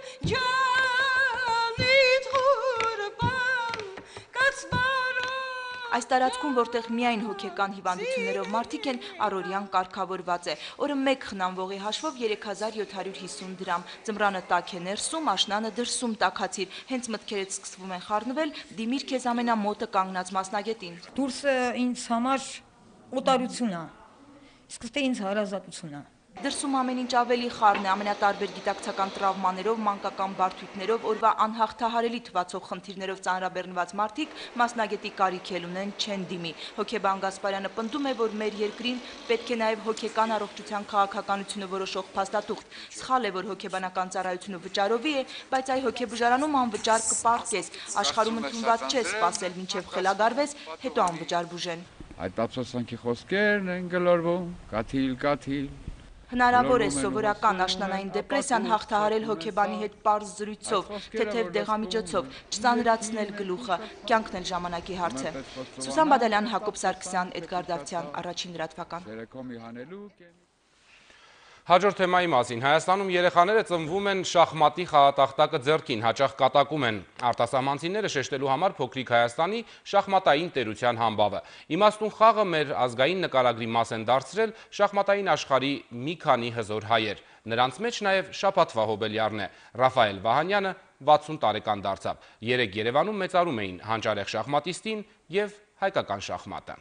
ջանիդ ղուրբան, կացվարո։ Այս տարածքում, որտեղ միայն հոգեկան հիվանդություններով մարդիկ են, առօրյան կարգավորված է։ Օրը մեկ խնամվողի հաշվով երեք հազար յոթ հարյուր հիսուն դրամ։ Ձմռանը տաք է ներսում, աշնանը դրսում տաքացիր։ Հենց մտքերից սկսվում են խառնվել, դիմիր քեզ ամենամոտը կանգնած մասնագետին։ Դուրսը ինձ համար օտարություն է, իսկ ստե ինձ հարազատություն է։ Դրսում ամեն ինչ ավելի խառն է, ամենատարբեր գիտակցական տրավմաներով, մանկական բարդույթներով, օրվա անհաղթահարելի թվացող խնդիրներով ծանրաբեռնված մարդիկ մասնագետի կարիք էլ ունեն, չեն դիմի։ Հոգեբան Գասպարյանը պնդում է, որ մեր երկրին պետք է նաև հոգեկան առողջության քաղաքականությունը որոշող փաստաթուղթ։ Սխալ է, որ հոգեբանական ծառայությունը վճարովի է, բայց այ հոգեբուժարանում անվճար կպարտես։ Աշխարհում ընդունված չէ սպասել մինչև խելագարվես, հետո անվճար բուժեն։ Այդ ափսոսանքի խոսքերն են գլորվում, կաթիլ, կաթիլ։ Հնարավոր է սովորական աշնանային դեպրեսիան հաղթահարել հոգեբանի հետ պարզ զրույցով, թեթև դեղամիջոցով, չծանրացնել գլուխը, կյանքն էլ ժամանակի հարց է։ Սուսան Բադալյան, Հակոբ Սարգսյան, Էդգար Դավթյան, Առաջին լրատվական։ Հաջորդ թեմայի մասին Հայաստանում երեխաները ծնվում են շախմատի խաղատախտակը ձեռքին, հաճախ կատակում են արտասահմանցիները շեշտելու համար փոքրիկ Հայաստանի շախմատային տերության համբավը։ Իմաստուն խաղը մեր ազգային նկարագրի մաս են դարձրել շախմատային աշխարհի մի քանի հզոր հայեր։ Նրանց մեջ նաև շաբաթվա հոբելյարն է։ Ռաֆայել Վահանյանը վաթսուն տարեկան դարձավ։ Երեկ Երևանում մեծարում էին հանճարեղ շախմատիստին եւ հայկական շախմատը։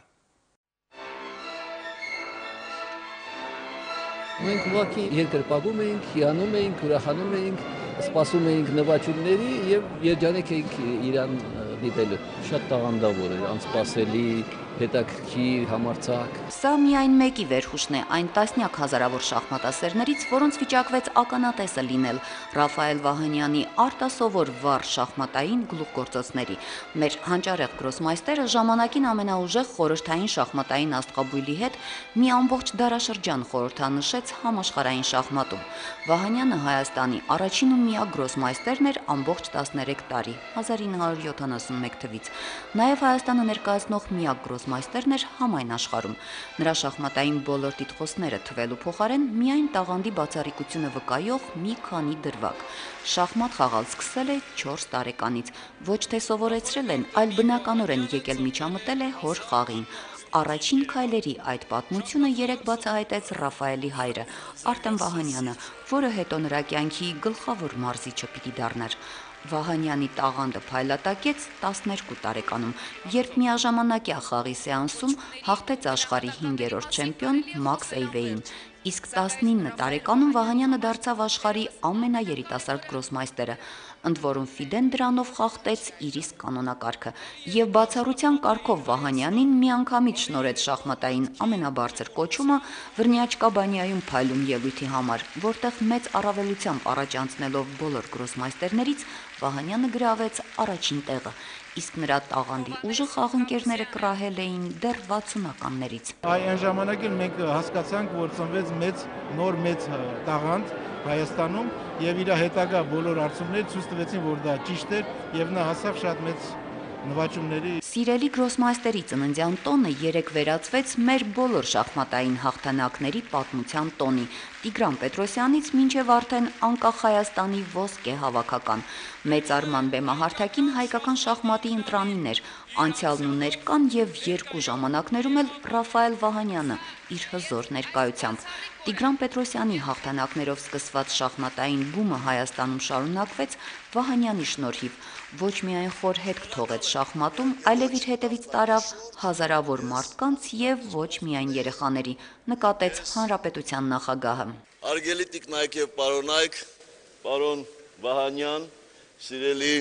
Մենք ուղղակի երկրպագում էինք, հիանում էինք, ուրախանում էինք, սպասում էինք նվաճումների եւ երջանիկ էինք իրան դիտելու։ Շատ տաղանդավոր էր, անսպասելի, հետաքրքիր, համարձակ։ Սա միայն մեկի վերհուշն է այն տասնյակ հազարավոր շախմատասերներից, որոնց վիճակվեց ականատեսը լինել Ռաֆայել Վահանյանի արտասովոր վառ շախմատային գլուխգործոցների։ Մեր հանճարեղ գրոսմայստերը ժամանակին ամենաուժեղ խորհրդային շախմատային աստղաբույլի հետ մի ամբողջ դարաշրջան խորհրդանշեց համաշխարհային շախմատում։ Վահանյանը Հայաստանի առաջին ու միակ գրոսմայստերն էր ամբողջ տասներեք տարի, հազար ինը հարյուր յոթանասունմեկ թվից։ Նաև Հայաստանը ներկայացնող միակ գրոսմայստերն էր համայն աշխարհում։ Նրա շախմատային բոլոր տիտղոսները թվելու փոխարեն միայն տաղանդի բացառիկությունը վկայող մի քանի դրվագ։ Շախմատ խաղալ սկսել է չորս տարեկանից, ոչ թե սովորեցրել են, այլ բնականորեն եկել միջամտել է հոր խաղին։ Առաջին քայլերի այդ պատմությունը երեք բացահայտեց Ռաֆայելի հայրը, Արտեմ Վահանյանը, որը հետո նրա կյանքի գլխավոր մարզիչը պիտի դառնար։ Վահանյանի տաղանդը փայլատակեց տասներկու տարեկանում, երբ միաժամանակյա խաղի սեանսում հաղթեց աշխարհի հինգերորդ չեմպիոն Մաքս Էյվեին, իսկ տասնինը տարեկանում Վահանյանը դարձավ աշխարհի ամենաերիտասարդ գրոսմայստերը, ընդ որում Ֆիդեն դրանով խախտեց իր իսկ կանոնակարգը, եւ բացառության կարգով Վահանյանին միանգամից շնորհեց շախմատային ամենաբարձր կոչումը Վրնյաչկաբանիայում փայլուն ելույթի համար, որտեղ մեծ առավելությամբ առաջ անցնելով բոլոր գրոսմայստերներից Վահանյանը գրավեց առաջին տեղը, իսկ նրա տաղանդի ուժը խաղընկերները կռահել էին դեռ վաթսունականներից։ Այն ժամանակ էլ մենք հասկացանք, որ ծնվեց մեծ նոր մեծ տաղանդ Հայաստանում եւ իր հետագա բոլոր արդյունքները ցույց տվեցին, որ դա ճիշտ էր եւ նա հասավ շատ մեծ նվաճումների։ Սիրելի գրոսմայստերի ծննդյան տոնը երեք վերածվեց մեր բոլոր շախմատային հաղթանակների պատմության տոնի, Տիգրան Պետրոսյանից մինչև արդեն անկախ Հայաստանի ոսկե հավաքական։ Մեծարման բեմահարթակին հայկական շախմատի ընտրանիներ, անցյալն ու ներկան եւ երկու ժամանակներում էլ Ռաֆայել Վահանյանը իր հզոր ներկայությամբ։ Տիգրան Պետրոսյանի հաղթանակներով սկսված շախմատային բումը Հայաստանում շարունակվեց Վահանյանի շնորհիվ, ոչ միայն խոր հետք թողեց շախմատում, այլև իր հետևից տարավ հազարավոր մարդկանց եւ ոչ միայն երեխաների, նկատեց Հանրապետության նախագահը։ Արգելի տիկնայք եւ պարոնայք, պարոն Վահանյան, սիրելի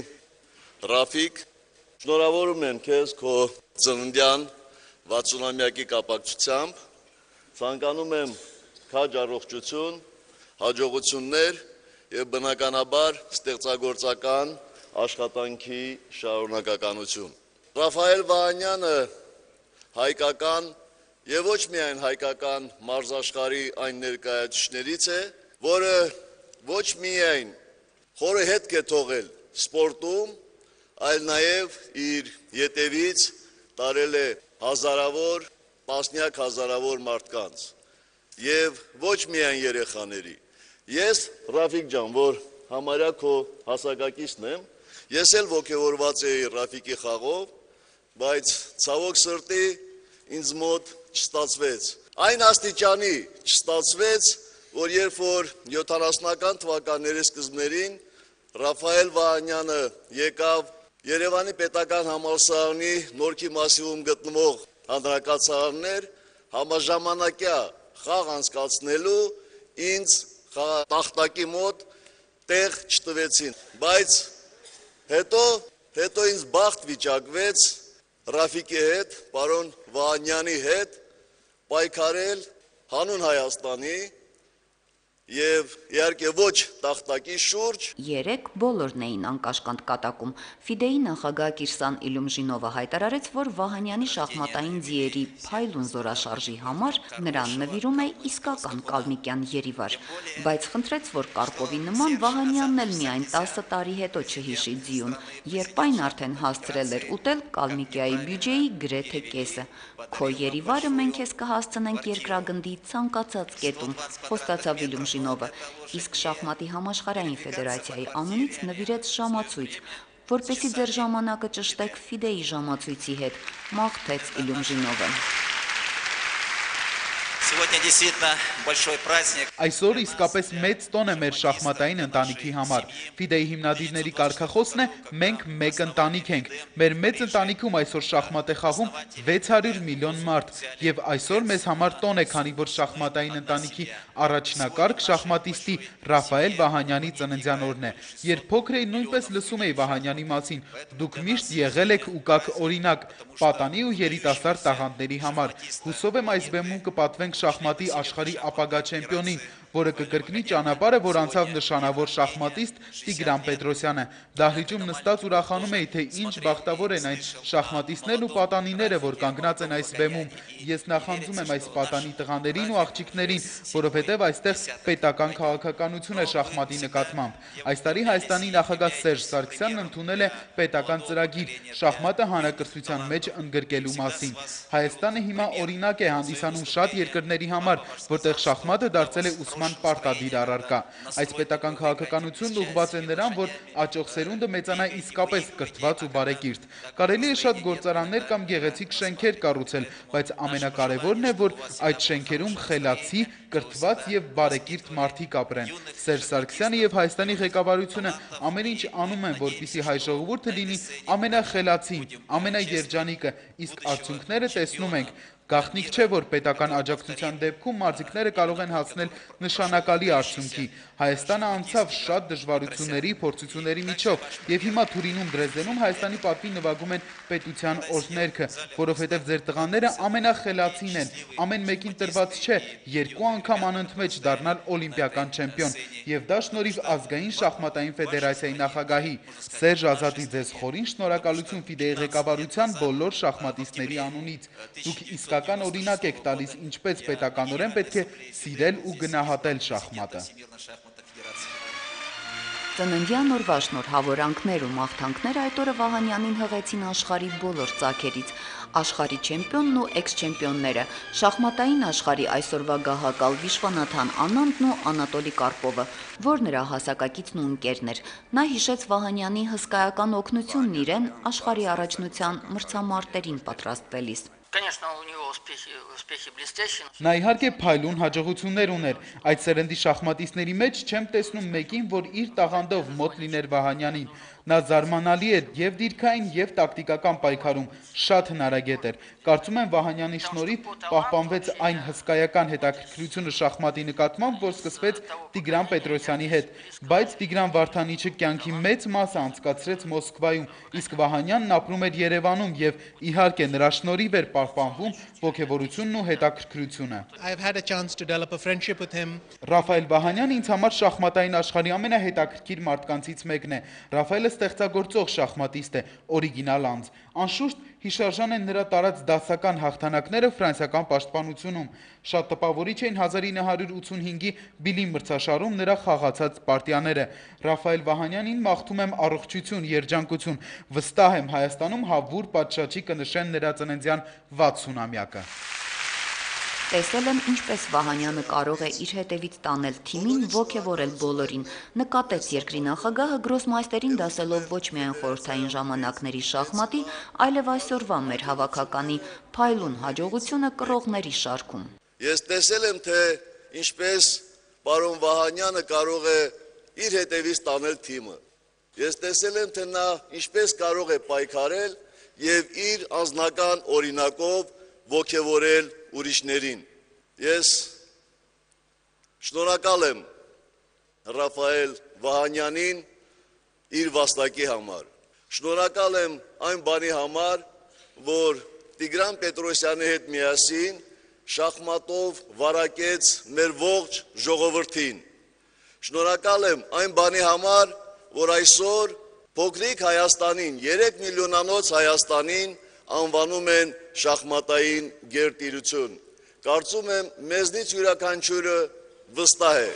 Ռաֆիկ, շնորհավորում եմ քեզ քո ծննդյան վաթսունամյակի կապակցությամբ, ցանկանում եմ քաջ առողջություն, հաջողություններ եւ բնականաբար ստեղծագործական աշխատանքի շարունակականություն։ Ռաֆայել Վահանյանը հայկական եւ ոչ միայն հայկական մարզաշխարհի այն ներկայացուցիչներից է, որը ոչ միայն խորը հետք է թողել սպորտում, այլ նաեւ իր ետևից տարել է հազարավոր, տասնյակ հազարավոր մարդկանց եւ ոչ միայն երեխաների։ Ես Ռաֆիկ ջան, որ համարյա քո հասակակիցն եմ, ես էլ ոգևորված էի Ռաֆիկի խաղով, բայց ցավոք սրտի ինձ մոտ չստացվեց։ Այն աստիճանի չստացվեց, որ երբ որ յոթանասունական թվականների սկզբներին Ռաֆայել Վահանյանը եկավ Երևանի պետական համալսարանի Նորքի մասիվում գտնվող հանրակացարաններ, համաժամանակյա խաղ անցկացնելու ինձ խաղատախտակի մոտ տեղ չտվեցին, բայց հետո հետո ինձ բախտ վիճակվեց Ռաֆիկի հետ, պարոն Վահանյանի հետ պայքարել հանուն Հայաստանի եւ իհարկե ոչ տախտակի շուրջ։ Երեք բոլորն էին անկաշկանդ կատակում։ Ֆիդեի նախագահ Կիրսան Իլյումժինովը հայտարարեց, որ Վահանյանի շախմատային ձիերի փայլուն զորաշարժի համար նրան նվիրում է իսկական կալմիկյան երիվար, բայց խնդրեց, որ Կարկովի նման Վահանյանն էլ միայն տասը տարի հետո չհիշի ձիուն, երբ այն արդեն հասցրել էր ուտել կալմիկյայի բյուջեի գրեթե կեսը։ Քո երիվարը մենք ես կհասցնենք երկրագնդի ցանկացած կետում, խոստացավ Իլյումժինովը, իսկ շախմատի համաշխարհային ֆեդերացիայի անունից նվիրեց ժամացույց, որպեսզի ձեր ժամանակը ճշտեք Ֆիդեի ժամացույցի հետ, մաղթեց Իլյումժինովը։ Այսօր իսկապես մեծ տոն է մեր շախմատային ընտանիքի համար։ Ֆիդեի հիմնադիրների կարգախոսն է մենք մեկ ընտանիք ենք։ Մեր մեծ ընտանիքում այսօր շախմատ է խաղում վեց հարյուր միլիոն մարդ, եւ այսօր մեզ համար տոն է, քանի որ շախմատային ընտանիքի առաջնակարգ շախմատիստի Ռաֆայել Վահանյանի ծննդյան օրն է։ Երբ փոքր էի, նույնպես լսում էի Վահանյանի մասին։ Դուք միշտ եղել եք ու կաք օրինակ պատանի ու երիտասարդ տաղանդների համար։ Հուսով եմ այս բեմում կպատվենք շախմատի աշխարհի ապագա չեմպիոնին, որը կկրկնի ճանապարհը, որ անցավ նշանավոր շախմատիստ Տիգրան Պետրոսյանը։ Դահլիճում նստած ուրախանում էի, թե ինչ բախտավոր են այն շախմատիստներն ու պատանիները, որ կանգնած են այս բեմում։ Ես նախանձում եմ այս պատանի տղաներին ու աղջիկներին, որովհետև այստեղ պետական քաղաքականություն է շախմատի նկատմամբ։ Այս տարի Հայաստանի նախագահ Սերժ Սարգսյանն ընդունել է պետական ծրագիր շախմատը հանրակրթության մեջ ընդգրկելու մասին։ Հայաստանը հիմա օրինակ է հանդիսանում շատ երկրների համար, որտեղ շախմատը դարձել է ուսման պարտադիր առարկա։ Այս պետական քաղաքականությունն ուղղված է նրան, որ աճող սերունդը մեծանա իսկապես կրթված ու բարեկիրթ։ Կարելի է շատ գործարաններ կամ գեղեցիկ շենքեր կառուցել, բայց ամենակարևորն է, որ այդ շենքերում խելացի, կրթված եւ բարեկիրթ մարդիկ ապրեն։ Սերժ Սարգսյանը եւ Հայաստանի ղեկավարությունը ամեն ինչ անում են, որպեսզի հայ ժողովուրդը լինի ամենախելացին, ամենաերջանիկը, իսկ արդյունքները տեսնում ենք։ Գաղտնիք չէ, որ պետական աջակցության դեպքում մարզիկները կարող են հասնել նշանակալի արդյունքի։ Հայաստանը անցավ շատ դժվարությունների, փորձությունների միջով, եւ հիմա Թուրինում, Դրեզդենում Հայաստանի պատվին նվագում են պետության օրհներգը, որովհետեւ ձեր տղաները ամենախելացին են, ամեն մեկին տրված չէ երկու անգամ անընդմեջ դառնալ օլիմպիական չեմպիոն, եւ դա շնորհիվ ազգային շախմատային ֆեդերացիայի նախագահի Սերժ Ազատի ձեզ խորին շնորհակալություն Ֆիդեի ղեկավարության բոլոր շախմատիստների անունից։ Դուք իսկական օրինակ եք տալիս, ինչպես պետականորեն պետք է սիրել ու գնահատել շախմատը։ Ծննդյան օրվա շնորհավորանքներ ու մաղթանքներ այդ օրը Վահանյանին հղեցին աշխարհի բոլոր ծագերից։ Աշխարհի չեմպիոնն ու էքս-չեմպիոնները, շախմատային աշխարհի այսօրվա գահակալ Վիշվանաթան Անանդն ու Անատոլի Կարպովը, որ նրա հասակակիցն ու ընկերն էր։ Նա հիշեց Վահանյանի հսկայական օգնությունն իրեն աշխարհի առաջնության մրցամարտերին պատրաստվելիս։ Նա իհարկե փայլուն հաջողություններ ուներ։ Այդ սերնդի շախմատիստների մեջ չեմ տեսնում մեկին, որ իր տաղանդով մոտ լիներ Վահանյանին։ Նա զարմանալի էր եւ դիրքային եւ տակտիկական պայքարում, շատ հնարագետ էր։ Կարծում եմ Վահանյանի շնորհիվ պահպանվեց այն հսկայական հետաքրքրությունը շախմատի նկատմամբ, որ սկսվեց Տիգրան Պետրոսյանի հետ, բայց Տիգրան Վարդանիչը կյանքի մեծ մասը անցկացրեց Մոսկվայում, իսկ Վահանյանն ապրում էր Երևանում եւ իհարկե նրա շնորհիվ էր պահպանվում ոգևորությունն ու հետաքրքրությունը։ Ռաֆայել Վահանյանն ինձ համար շախմատային աշխարհի ամենահետաքրքիր մարդկանցից մեկն է։ Ռաֆայելը ստեղծագործող շախմատիստ է, օրիգինալ անձ։ Անշուշտ հիշարժան են նրա տարած դասական հաղթանակները ֆրանսիական պաշտպանությունում։ Շատ տպավորիչ էին հազար ինը հարյուր ութսունհինգի Բիլի մրցաշարում նրա խաղացած պարտիաները։ Ռաֆայել Վահանյանին մաղթում եմ առողջություն, երջանկություն։ Վստահ եմ Հայաստանում հավուր պատշաճի կնշեն նրա ծննդյան վաթսունամյակը։ Տեսել եմ, ինչպես Վահանյանը կարող է իր հետևից տանել թիմին, ոգևորել բոլորին, նկատեց երկրի նախագահը գրոսմայստերին դասելով ոչ միայն խորհրդային ժամանակների շախմատի, այլև այսօրվա մեր հավաքականի փայլուն հաջողությունը կռողների շարքում։ Ես տեսել եմ, թե ինչպես պարոն Վահանյանը կարող է իր հետևից տանել թիմը։ Ես տեսել եմ, թե նա ինչպես կարող է պայքարել եւ իր անձնական օրինակով ոգևորել ուրիշներին։ Ես շնորհակալ եմ Ռաֆայել Վահանյանին իր վաստակի համար։ Շնորհակալ եմ այն բանի համար, որ Տիգրան Պետրոսյանի հետ միասին շախմատով վարակեց մեր ողջ ժողովրդին։ Շնորհակալ եմ այն բանի համար, որ այսօր փոքրիկ Հայաստանին, երեք միլիոնանոց Հայաստանին անվանում են շախմատային գերտիրություն։ Կարծում եմ մեզնից յուրաքանչյուրը վստահ է։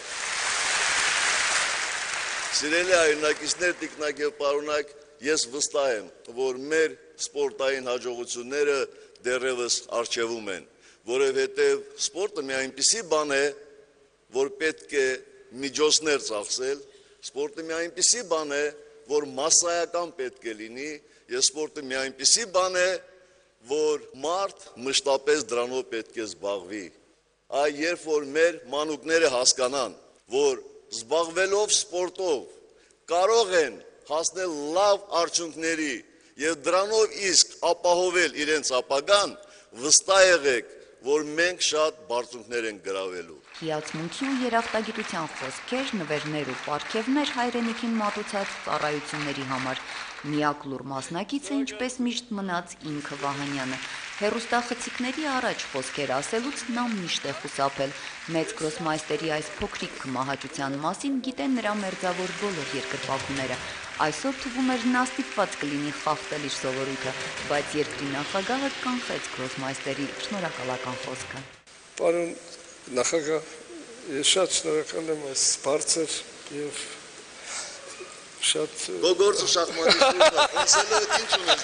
Սիրելի հայրենակիցներ, տիկնակ եւ պարոնակ, ես վստահ եմ, որ մեր սպորտային հաջողությունները դեռևս առջևում են, որովհետև սպորտը մի այնպիսի բան է, որ պետք է միջոցներ ծախսել, սպորտը մի այնպիսի բան է, որ մասսայական պետք է լինի, եւ սպորտը մի այնպիսի բան է, որ մարդ մշտապես դրանով պետք է զբաղվի։ Այ երբ որ մեր մանուկները հասկանան, որ զբաղվելով սպորտով կարող են հասնել լավ արդյունքների եւ դրանով իսկ ապահովել իրենց ապագան, վստահ եղեք, որ մենք շատ բարձունքներ ենք գրավելու։ Հիացմունքի ու երախտագիտության խոսքեր, նվերներ ու պարգևներ հայրենիքին մատուցած ծառայությունների համար։ Միակ լուր մասնակիցը, ինչպես միշտ մնաց ինքը Վահանյանը։ Հեռուստախցիկների առաջ խոսքեր ասելուց նա միշտ է խուսափել։ Մեծ գրոսմայստերի այս փոքրիկ կմահաճության մասին գիտեն նրա մերձավոր բոլոր երկրպագուները։ Այսօր թվում էր նա ստիպված կլինի խախտել իր սովորույթը, բայց երկրի նախագահը կանխեց գրոսմայստերի շնորհակալական խոսքը։ Պարոն նախագահ, ես շատ շնորհակալ եմ այս բարձր եւ շատ Գոգորցը շախմատիստն է, ասելով է ինչ ունես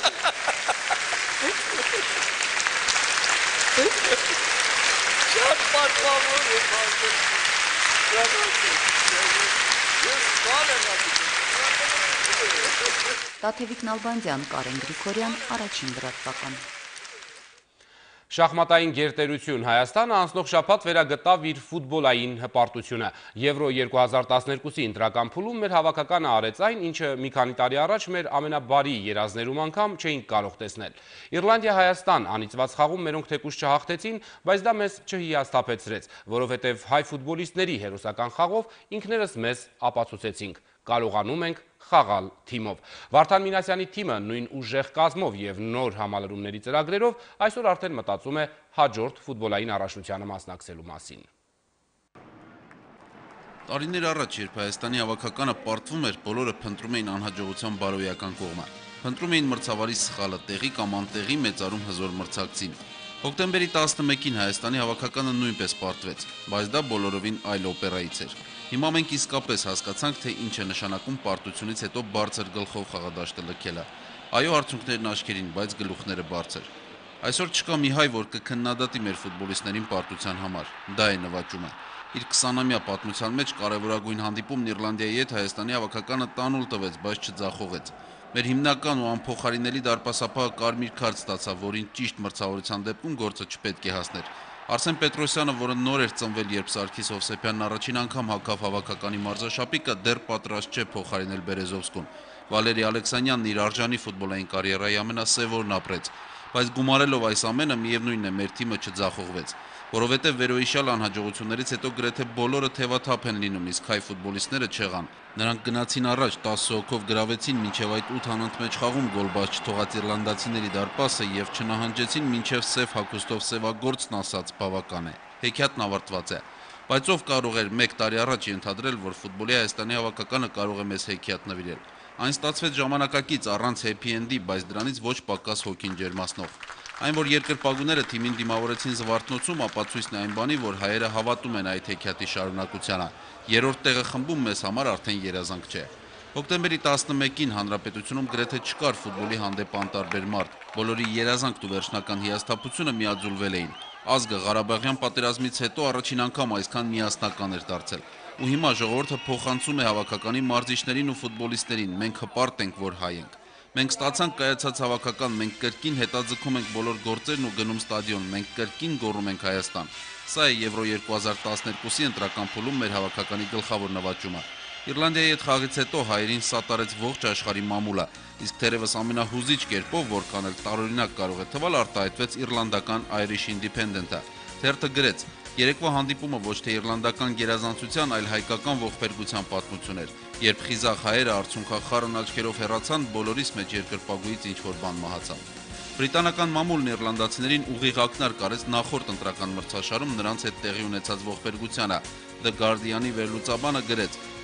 դու։ Շատ պատվավոր է բարձր։ Ես բան եմ ասում։ Տաթևիկ Նալբանդյան, Կարեն Գրիգորյան, Առաջին լրատվական։ Շախմատային գերտերություն Հայաստանը անցնող շաբաթ վերագտավ իր ֆուտբոլային հպարտությունը։ Եվրո երկու հազար տասներկուսի ընտրական փուլում մեր հավաքականը արեց այն, ինչը մի քանի տարի առաջ մեր ամենաբարի երազներում անգամ չէինք կարող տեսնել։ Իռլանդիա-Հայաստան անիծված խաղում մերոնք թեկուզ չհաղթեցին, բայց դա մեզ չհիասթափեցրեց, որովհետև հայ ֆուտբոլիստների հերոսական խաղով ինքներս մեզ ապացուցեցինք։ Կարողանում ենք խաղալ թիմով։ Վարդան Մինասյանի թիմը նույն ուժեղ կազմով եւ նոր համալրումների ծրագրերով այսօր արդեն մտածում է հաջորդ ֆուտբոլային առաջնությանը մասնակցելու մասին։ Տարիներ առաջ, երբ Հայաստանի հավաքականը պարտվում էր, բոլորը փնտրում էին անհաջողության բարոյական կողմը։ Փնտրում էին մրցավարի սխալը, տեղի կամ անտեղի մեծարում հզոր մրցակցին։ Հոկտեմբերի տասնմեկին Հայաստանի հավաքականը նույնպես պարտվեց, բայց դա բոլորովին այլ օպերայից էր։ Հիմա մենք իսկապես հասկացանք, թե ինչ է նշանակում պարտությունից հետո բարձր գլխով խաղադաշտը լքելը։ Այո, արդյունքներն աչքերին, բայց գլուխները բարձր։ Այսօր չկա մի հայ, որ կքննադատի մեր ֆուտբոլիստներին պարտության համար։ Դա է նվաճումը։ Իր քսանամյա պատմության մեջ կարևորագույն հանդիպումն Իռլանդիայի հետ Հայաստանի հավաքականը տանուլ տվեց, բայց չձախողեց։ Մեր հիմնական ու անփոխարինելի դարպասապահը կարմիր քարտ ստացավ, որին ճիշտ մրցավորության դեպքում գործը չպետք է հասներ։ Արսեն Պետրոսյանը, որը նոր էր ծնվել, երբ Սարգիս Հովսեփյանն առաջին անգամ հագավ հավաքականի մարզաշապիկը, դեռ պատրաստ չէ փոխարինել Բերեզովսկուն։ Վալերի Ալեքսանյանն իր արժանի ֆուտբոլային կարիերայի ամենասևորն ապրեց, բայց գումարելով այս ամենը միևնույնն է, մեր թիմը չձախողվեց, որովհետև վերոհիշյալ անհաջողություններից հետո գրեթե բոլորը թևաթափ են լինում, իսկ հայ ֆուտբոլիստները չեղան։ Նրանք գնացին առաջ, տասը հոգով գրավեցին մինչև այդ ութ անընդմեջ խաղում գոլբաց չթողած իռլանդացիների դարպասը եւ չնահանջեցին մինչև սև հագուստով սևագործն ասած բավական է։ Հեքիաթն ավարտված է։ Բայց ով կարող էր մեկ տարի առաջ ենթադրել, որ ֆուտբոլի Հայաստանի հավաքականը կարող է մեզ հեքիաթ նվիրել։ Այն ստացվեց ժամանակակից առանց հեփի էնդի, բայց դրանից ոչ պակաս հոգին ջերմացնող։ Այն, որ երկրպագուները թիմին դիմավորեցին Զվարթնոցում, ապացույցն է այն բանի, որ հայերը հավատում են այդ հեքիաթի շարունակությանը։ Երրորդ տեղը խմբում մեզ համար արդեն երազանք չէ։ Հոկտեմբերի տասնմեկին հանրապետությունում գրեթե չկար ֆուտբոլի հանդեպ անտարբեր մարդ։ Բոլորի երազանքն ու վերջնական հիասթափությունը միաձուլվել էին։ Ազգը Ղարաբաղյան պատերազմից հետո առաջին անգամ այսքան միասնական էր դարձել։ Ու հիմա ժողովուրդը փոխանցում է հավաքականի մարզիչներին ու ֆուտբոլիստերին։ Մենք հպարտ ենք, որ հայ ենք։ Մենք ստացանք կայացած հավաքական, մենք կրկին հետաձգում ենք բոլոր գործերն ու գնում ստադիոն, մենք կրկին գոռում ենք Հայաստան։ Սա է Եվրո երկու հազար տասներկուսի ընտրական փուլում մեր հավաքականի գլխավոր նվաճումը։ Իռլանդիայի հետ խաղից հետո հայերին սատարեց ողջ աշխարհի մամուլը, իսկ թերևս ամենահուզիչ կերպով, որքան էլ տարօրինակ կարող է թվալ, արտահայտվեց իռլանդական Irish Independent-ը։ Թերթը գրեց. Երեկվա հանդիպումը ոչ թե իռլանդական գերազանցության, այլ հայկական ողբերգության պատմություն էր, երբ խիզախ հայերը արցունքախառն աչքերով հեռացան, բոլորիս մեջ երկրպագուից ինչ-որ բան մահացավ։ Բրիտանական մամուլն իռլանդացիներին ուղիղ ակնարկ արեց նախորդ ընտրական մրցաշարում նրանց հետ տեղի ունեցած ողբերգությանը։ The Guardian-ի վերլուծաբանը գրեց.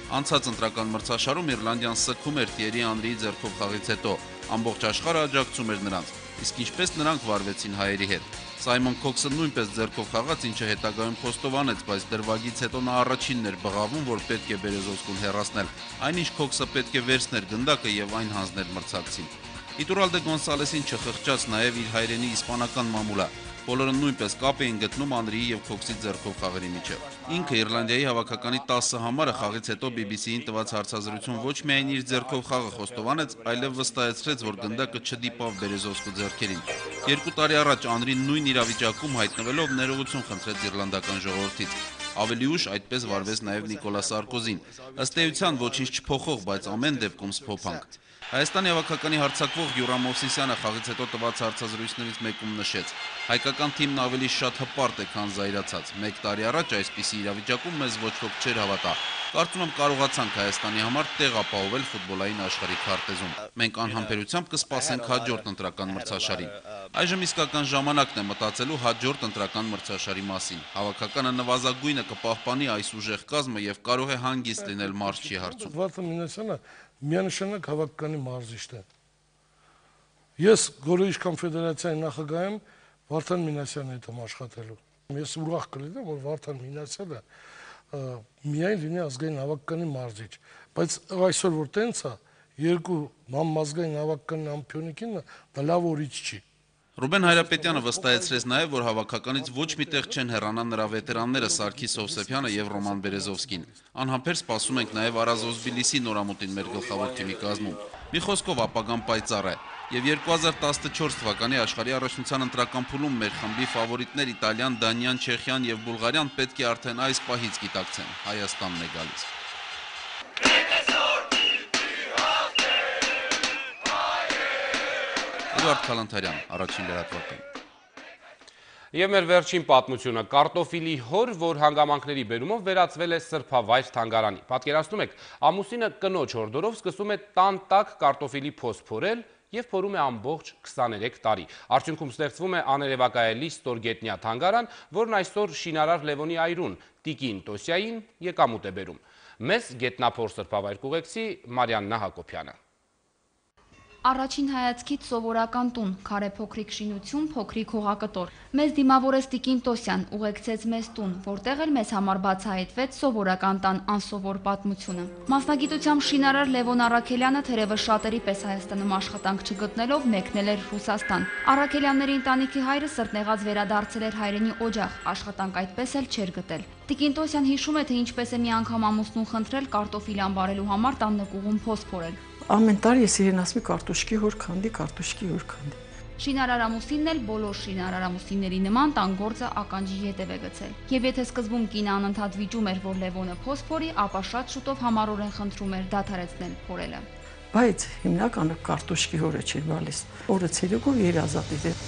Անցած ընտրական մրցաշարում Իռլանդիան սրբում էր Թիերի Անրիի ձեռքով խաղից հետո, ամբողջ աշխարհը աջակցում էր նրանց, իսկ ինչպես նրանք վարվեցին հայերի հետ։ Սայմոն Քոքսը նույնպես ձեռքով խաղաց, ինչը հետագայում խոստովանեց, բայց դրվագից հետո նա առաջինն էր բղավում, որ պետք է Բերեզովսկուն հեռացնել, այնինչ Քոքսը պետք է վերցներ գնդակը եւ այն հանձներ մրցակցին։ Իturralde Gonçalves-ին չխղճաց նաև իր հայրենի իսպանական մամուլը։ Բոլորը նույնպես կապ էին գտնում Անրիի եւ Քոքսի ձեռքով խաղերի միջև։ Ինքը Իռլանդիայի հավաքականի տասը համարը խաղից հետո B B C-ին տված հարցազրույցում ոչ միայն իր ձեռքով խաղը խոստովանեց, այլև վստահեցրեց, որ գնդակը չդիպավ Բերեզովսկու ձեռքերին։ Երկու տարի առաջ Անրին նույն իրավիճակում հայտնվելով ներողություն խնդրեց իռլանդական ժողովրդից։ Ավելի ուշ այդպես վարվեց նաև Նիկոլա Սարկոզին։ Ըստ էության ոչինչ չփոխող, բայց ամեն դեպքում սփոփանք։ Հայաստանի հավաքականի հարձակվող Յուրա Մովսիսյանը խաղից հետո տված հարցազրույցներից մեկում նշեց. հայկական թիմն ավելի շատ հպարտ է, քան զայրացած։ Մեկ տարի առաջ այսպիսի իրավիճակում մեզ ոչ ոք չէր հավատա։ Կարծում եմ կարողացանք Հայաստանի համար տեղ ապահովել ֆուտբոլային աշխարհի քարտեզում։ Մենք անհամբերությամբ կսպասենք հաջորդ ընտրական մրցաշարին։ Այժմ իսկական ժամանակն է մտածելու հաջորդ ընտրական մրցաշարի մասին։ Հավաքականը նվազագույնը կպահպանի այս ուժեղ կազմը եւ կարող է հանգիստ լինել մարզչի հարցում։ Միանշանակ հավաքականի մարզիչն է։ Ես Գորոյիշ կոնֆեդերացիայի նախագահ եմ Վարդան Մինասյանի հետ եմ աշխատելու։ Ես ուրախ կլինեմ, որ Վարդան Մինասյանը միայն լինի ազգային հավաքականի մարզիչ, բայց այսօր որ տենց է, երկու համազգային հավաքականի ամփյոնիկինը դա լավ օրից չի։ Ռուբեն Հայրապետյանը վստահեցրեց նաև, որ հավաքականից ոչ մի տեղ չեն հեռանա նրա վետերանները Սարգիս Հովսեփյանը եւ Ռոման Բերեզովսկին։ Անհամբեր սպասում ենք նաև Արազոս Բիլիսի նորամուտին մեր գլխավոր թիմի կազմում։ Մի խոսքով ապագան պայծառ է։ Եվ երկու հազար տասնչորս թվականի աշխարհի առաջնության ընտրական փուլում մեր խմբի ֆավորիտներ Իտալիան, Դանիան, Չեխիան եւ Բուլղարիան պետք է արդեն այս պահից գիտակցեն։ Հայաստանն է գալիս։ Էդուարդ Քալանթարյան, առաջին լրատվական։ Եվ մեր վերջին պատմությունը կարտոֆիլի հոր, որ հանգամանքների բերումով վերածվել է սրբավայր թանգարանի։ Պատկերացնում եք, ամուսինը կնոջ հորդորով սկսում է տան տակ կարտոֆիլի փոս փորել և փորում է ամբողջ քսաներեք տարի։ Արդյունքում ստեղծվում է աներևակայելի ստորգետնյա թանգարան, որն այսօր շինարար Լևոնի այրուն Տիկին Տոսյային եկամուտ է բերում։ Մեզ գետնափոր սրբավայր կուղեկցի Մարիաննա Հակոբյանը։ Առաջին հայացքից սովորական տուն, քարե փոքրիկ շինություն, փոքրիկ հողակտոր։ Մեզ դիմավորեց Տիկին Տոսյան, ուղեկցեց մեզ տուն, որտեղ էլ մեզ համար բացահայտվեց սովորական տան անսովոր պատմությունը։ Մասնագիտությամբ շինարար Լևոն Առաքելյանը թերևս շատերի պես Հայաստանում աշխատանք չգտնելով մեկնել էր Ռուսաստան։ Առաքելյանների ընտանիքի հայրը սրտնեղած վերադարձել էր հայրենի օջախ, աշխատանք այդպես էլ չէր գտել։ Տիկին Տոսյան հիշում է, թե ինչպես է մի անգամ ամուսնուն խնդրել կարտոֆիլ անբարելու համար տան նկուղում փոս փորել։ Ամեն տարի ես իրեն ասում եմ կարտոշկի հոր քանդի, կարտոշկի հոր քանդի։ Շինարար ամուսինն էլ բոլոր շինարար ամուսինների նման տան գործը ականջի ետև է գցել։ Եվ եթե սկզբում կինը անընդհատ վիճում էր, որ Լևոնը փոս փորի, ապա շատ շուտով համառորեն խնդրում էր դադարեցնել փորելը։ Բայց հիմնականը կարտոշկի հորը չէր գալիս։ Օրը ցերեկով երազատի դե։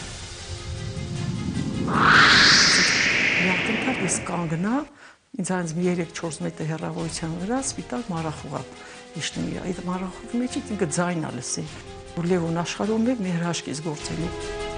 Միանգամից ես կանգնա, ինձ այնց երեք չորս մետր հեռավորության վրա սպիտակ մառախուղ իշտում իր այդ մառախուղի մեջ ինքը ձայն ա լսի, որ Լևոն աշխարհում է մեր հաշկից գործելու։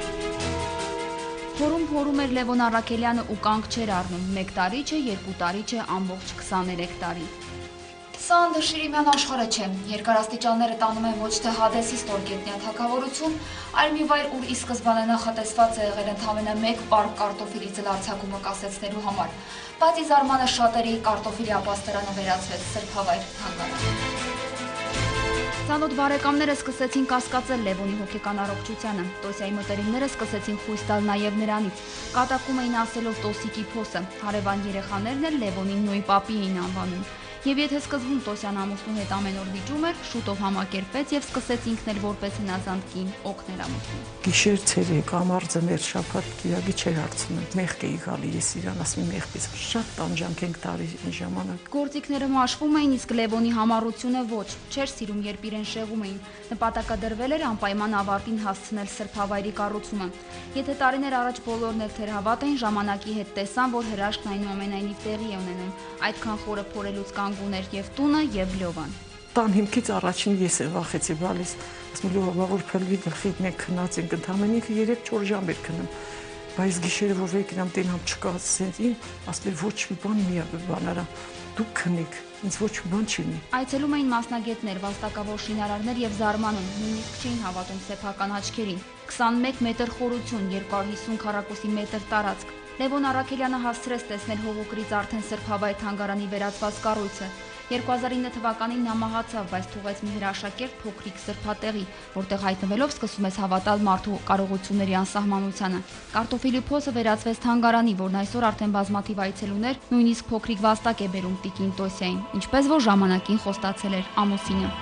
Փորում փորում էր Լևոն Առաքելյանը ու կանգ չէր առնում, մեկ տարի չէ, երկու տարի չէ, ամբողջ քսաներեք տարի։ Սա անդրշիրիմյան աշխարհը չէ, երկարաստիճանները տանում են ոչ թե Հադեսի ստորգետնյա թագավորություն, այլ մի վայր, ուր ի սկզբանե նախատեսված է եղել ընդամենը մեկ պարկ կարտոֆիլի ձլարձակումը կասեցնելու համար, բայց ի զարմանը շատերի կարտոֆիլի ապաստարանը վերածվեց սրբավայր թանգարան։ Ծանոթ բարեկամները սկսեցին կասկածել Լևոնի հոգեկան առողջությանը, Տոսյայի մտերիմները սկսեցին խույս տալ նաև նրանից, կատակում էին ասելով Տոսիկի փոսը, հարևան երեխաներն էլ Լևոնին նույն պապի էին անվանում։ Եվ եթե սկզբում Տոսյան ամուսնու հետ ամեն օր վիճում էր, շուտով համակերպեց եւ սկսեց ինքն էլ որպես հնազանդ կին օգնել ամուսնուն։ Գիշեր ցերեկ, ամառը մեր շաբաթ կիրակի չէր հարցնում, մեղք էի գալի, ես իրան ասում եմ մեղքից շատ տանջանք ենք տարի ժամանակ։ Գործիքները մաշվում էին, իսկ Լևոնի համառությունը ոչ, չէր սիրում, երբ իրեն շեղում էին։ Նպատակադրվել էր անպայման ավարտին հասցնել սրբավայրի կառուցումը։ Եթե տարիներ առաջ բոլորն էլ թերհավատ էին, ժամանակի հետ տեսան, որ հրաշքն այնուամենայնիվ տեղի է ունենում, այդքան խորը փորելուց կանգուն էր եւ տունը եւ Լյովան։ Տան հիմքից առաջին ես եմ վախեցի բալիս, ասում Լյովա, որ փլվի գլխի մենք քնած ենք, ընդամենը ինքը երեք չորս ժամ էր քնում։ Բայց գիշերը որ եկնամ տենամ չկա, ասեցին, ասում ոչ մի բան մի բան արա։ դուք քնեք, ինձ ոչ բան չի ունի։ Այցելում էին մասնագետներ, վաստակավոր շինարարներ եւ զարմանում, նույնիսկ չէին հավատում սեփական աչքերին։ քսանմեկ մետր խորություն, երկու հիսուն քառակուսի մետր տարածք։ Լևոն Առաքելյանը հասցրեց տեսնել հողոկրից արդեն Սրբավայ թանգարանի վերածված կառույցը։ երկու հազար ինը թվականին նա մահացավ, բայց թողեց մի հրաշագերտ փոքրիկ սրբատեղի, որտեղ հայտնվելով սկսում ես հավատալ մարդու կարողությունների անսահմանությանը։ Կարտոֆիլի փոսը վերածվեց թանգարանի, որն այսօր արդեն բազմաթիվ այցելուներ, նույնիսկ փոքրիկ վաստակ է բերում տիկին Տոսյային, ինչպես որ ժամանակին խոստացել էր ամուսինը։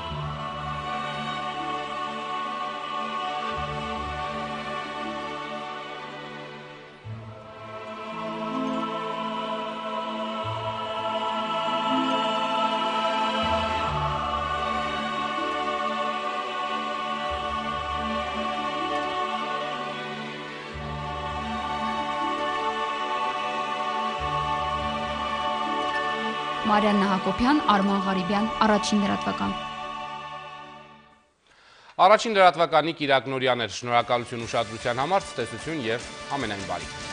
Մարիաննա Հակոբյան, Արման Ղարիբյան, Առաջին լրատվական։ Առաջին լրատվականի Կիրակ Նորյանն էր, շնորհակալություն ուշադրության համար, ցտեսություն եւ ամենայն բարիք։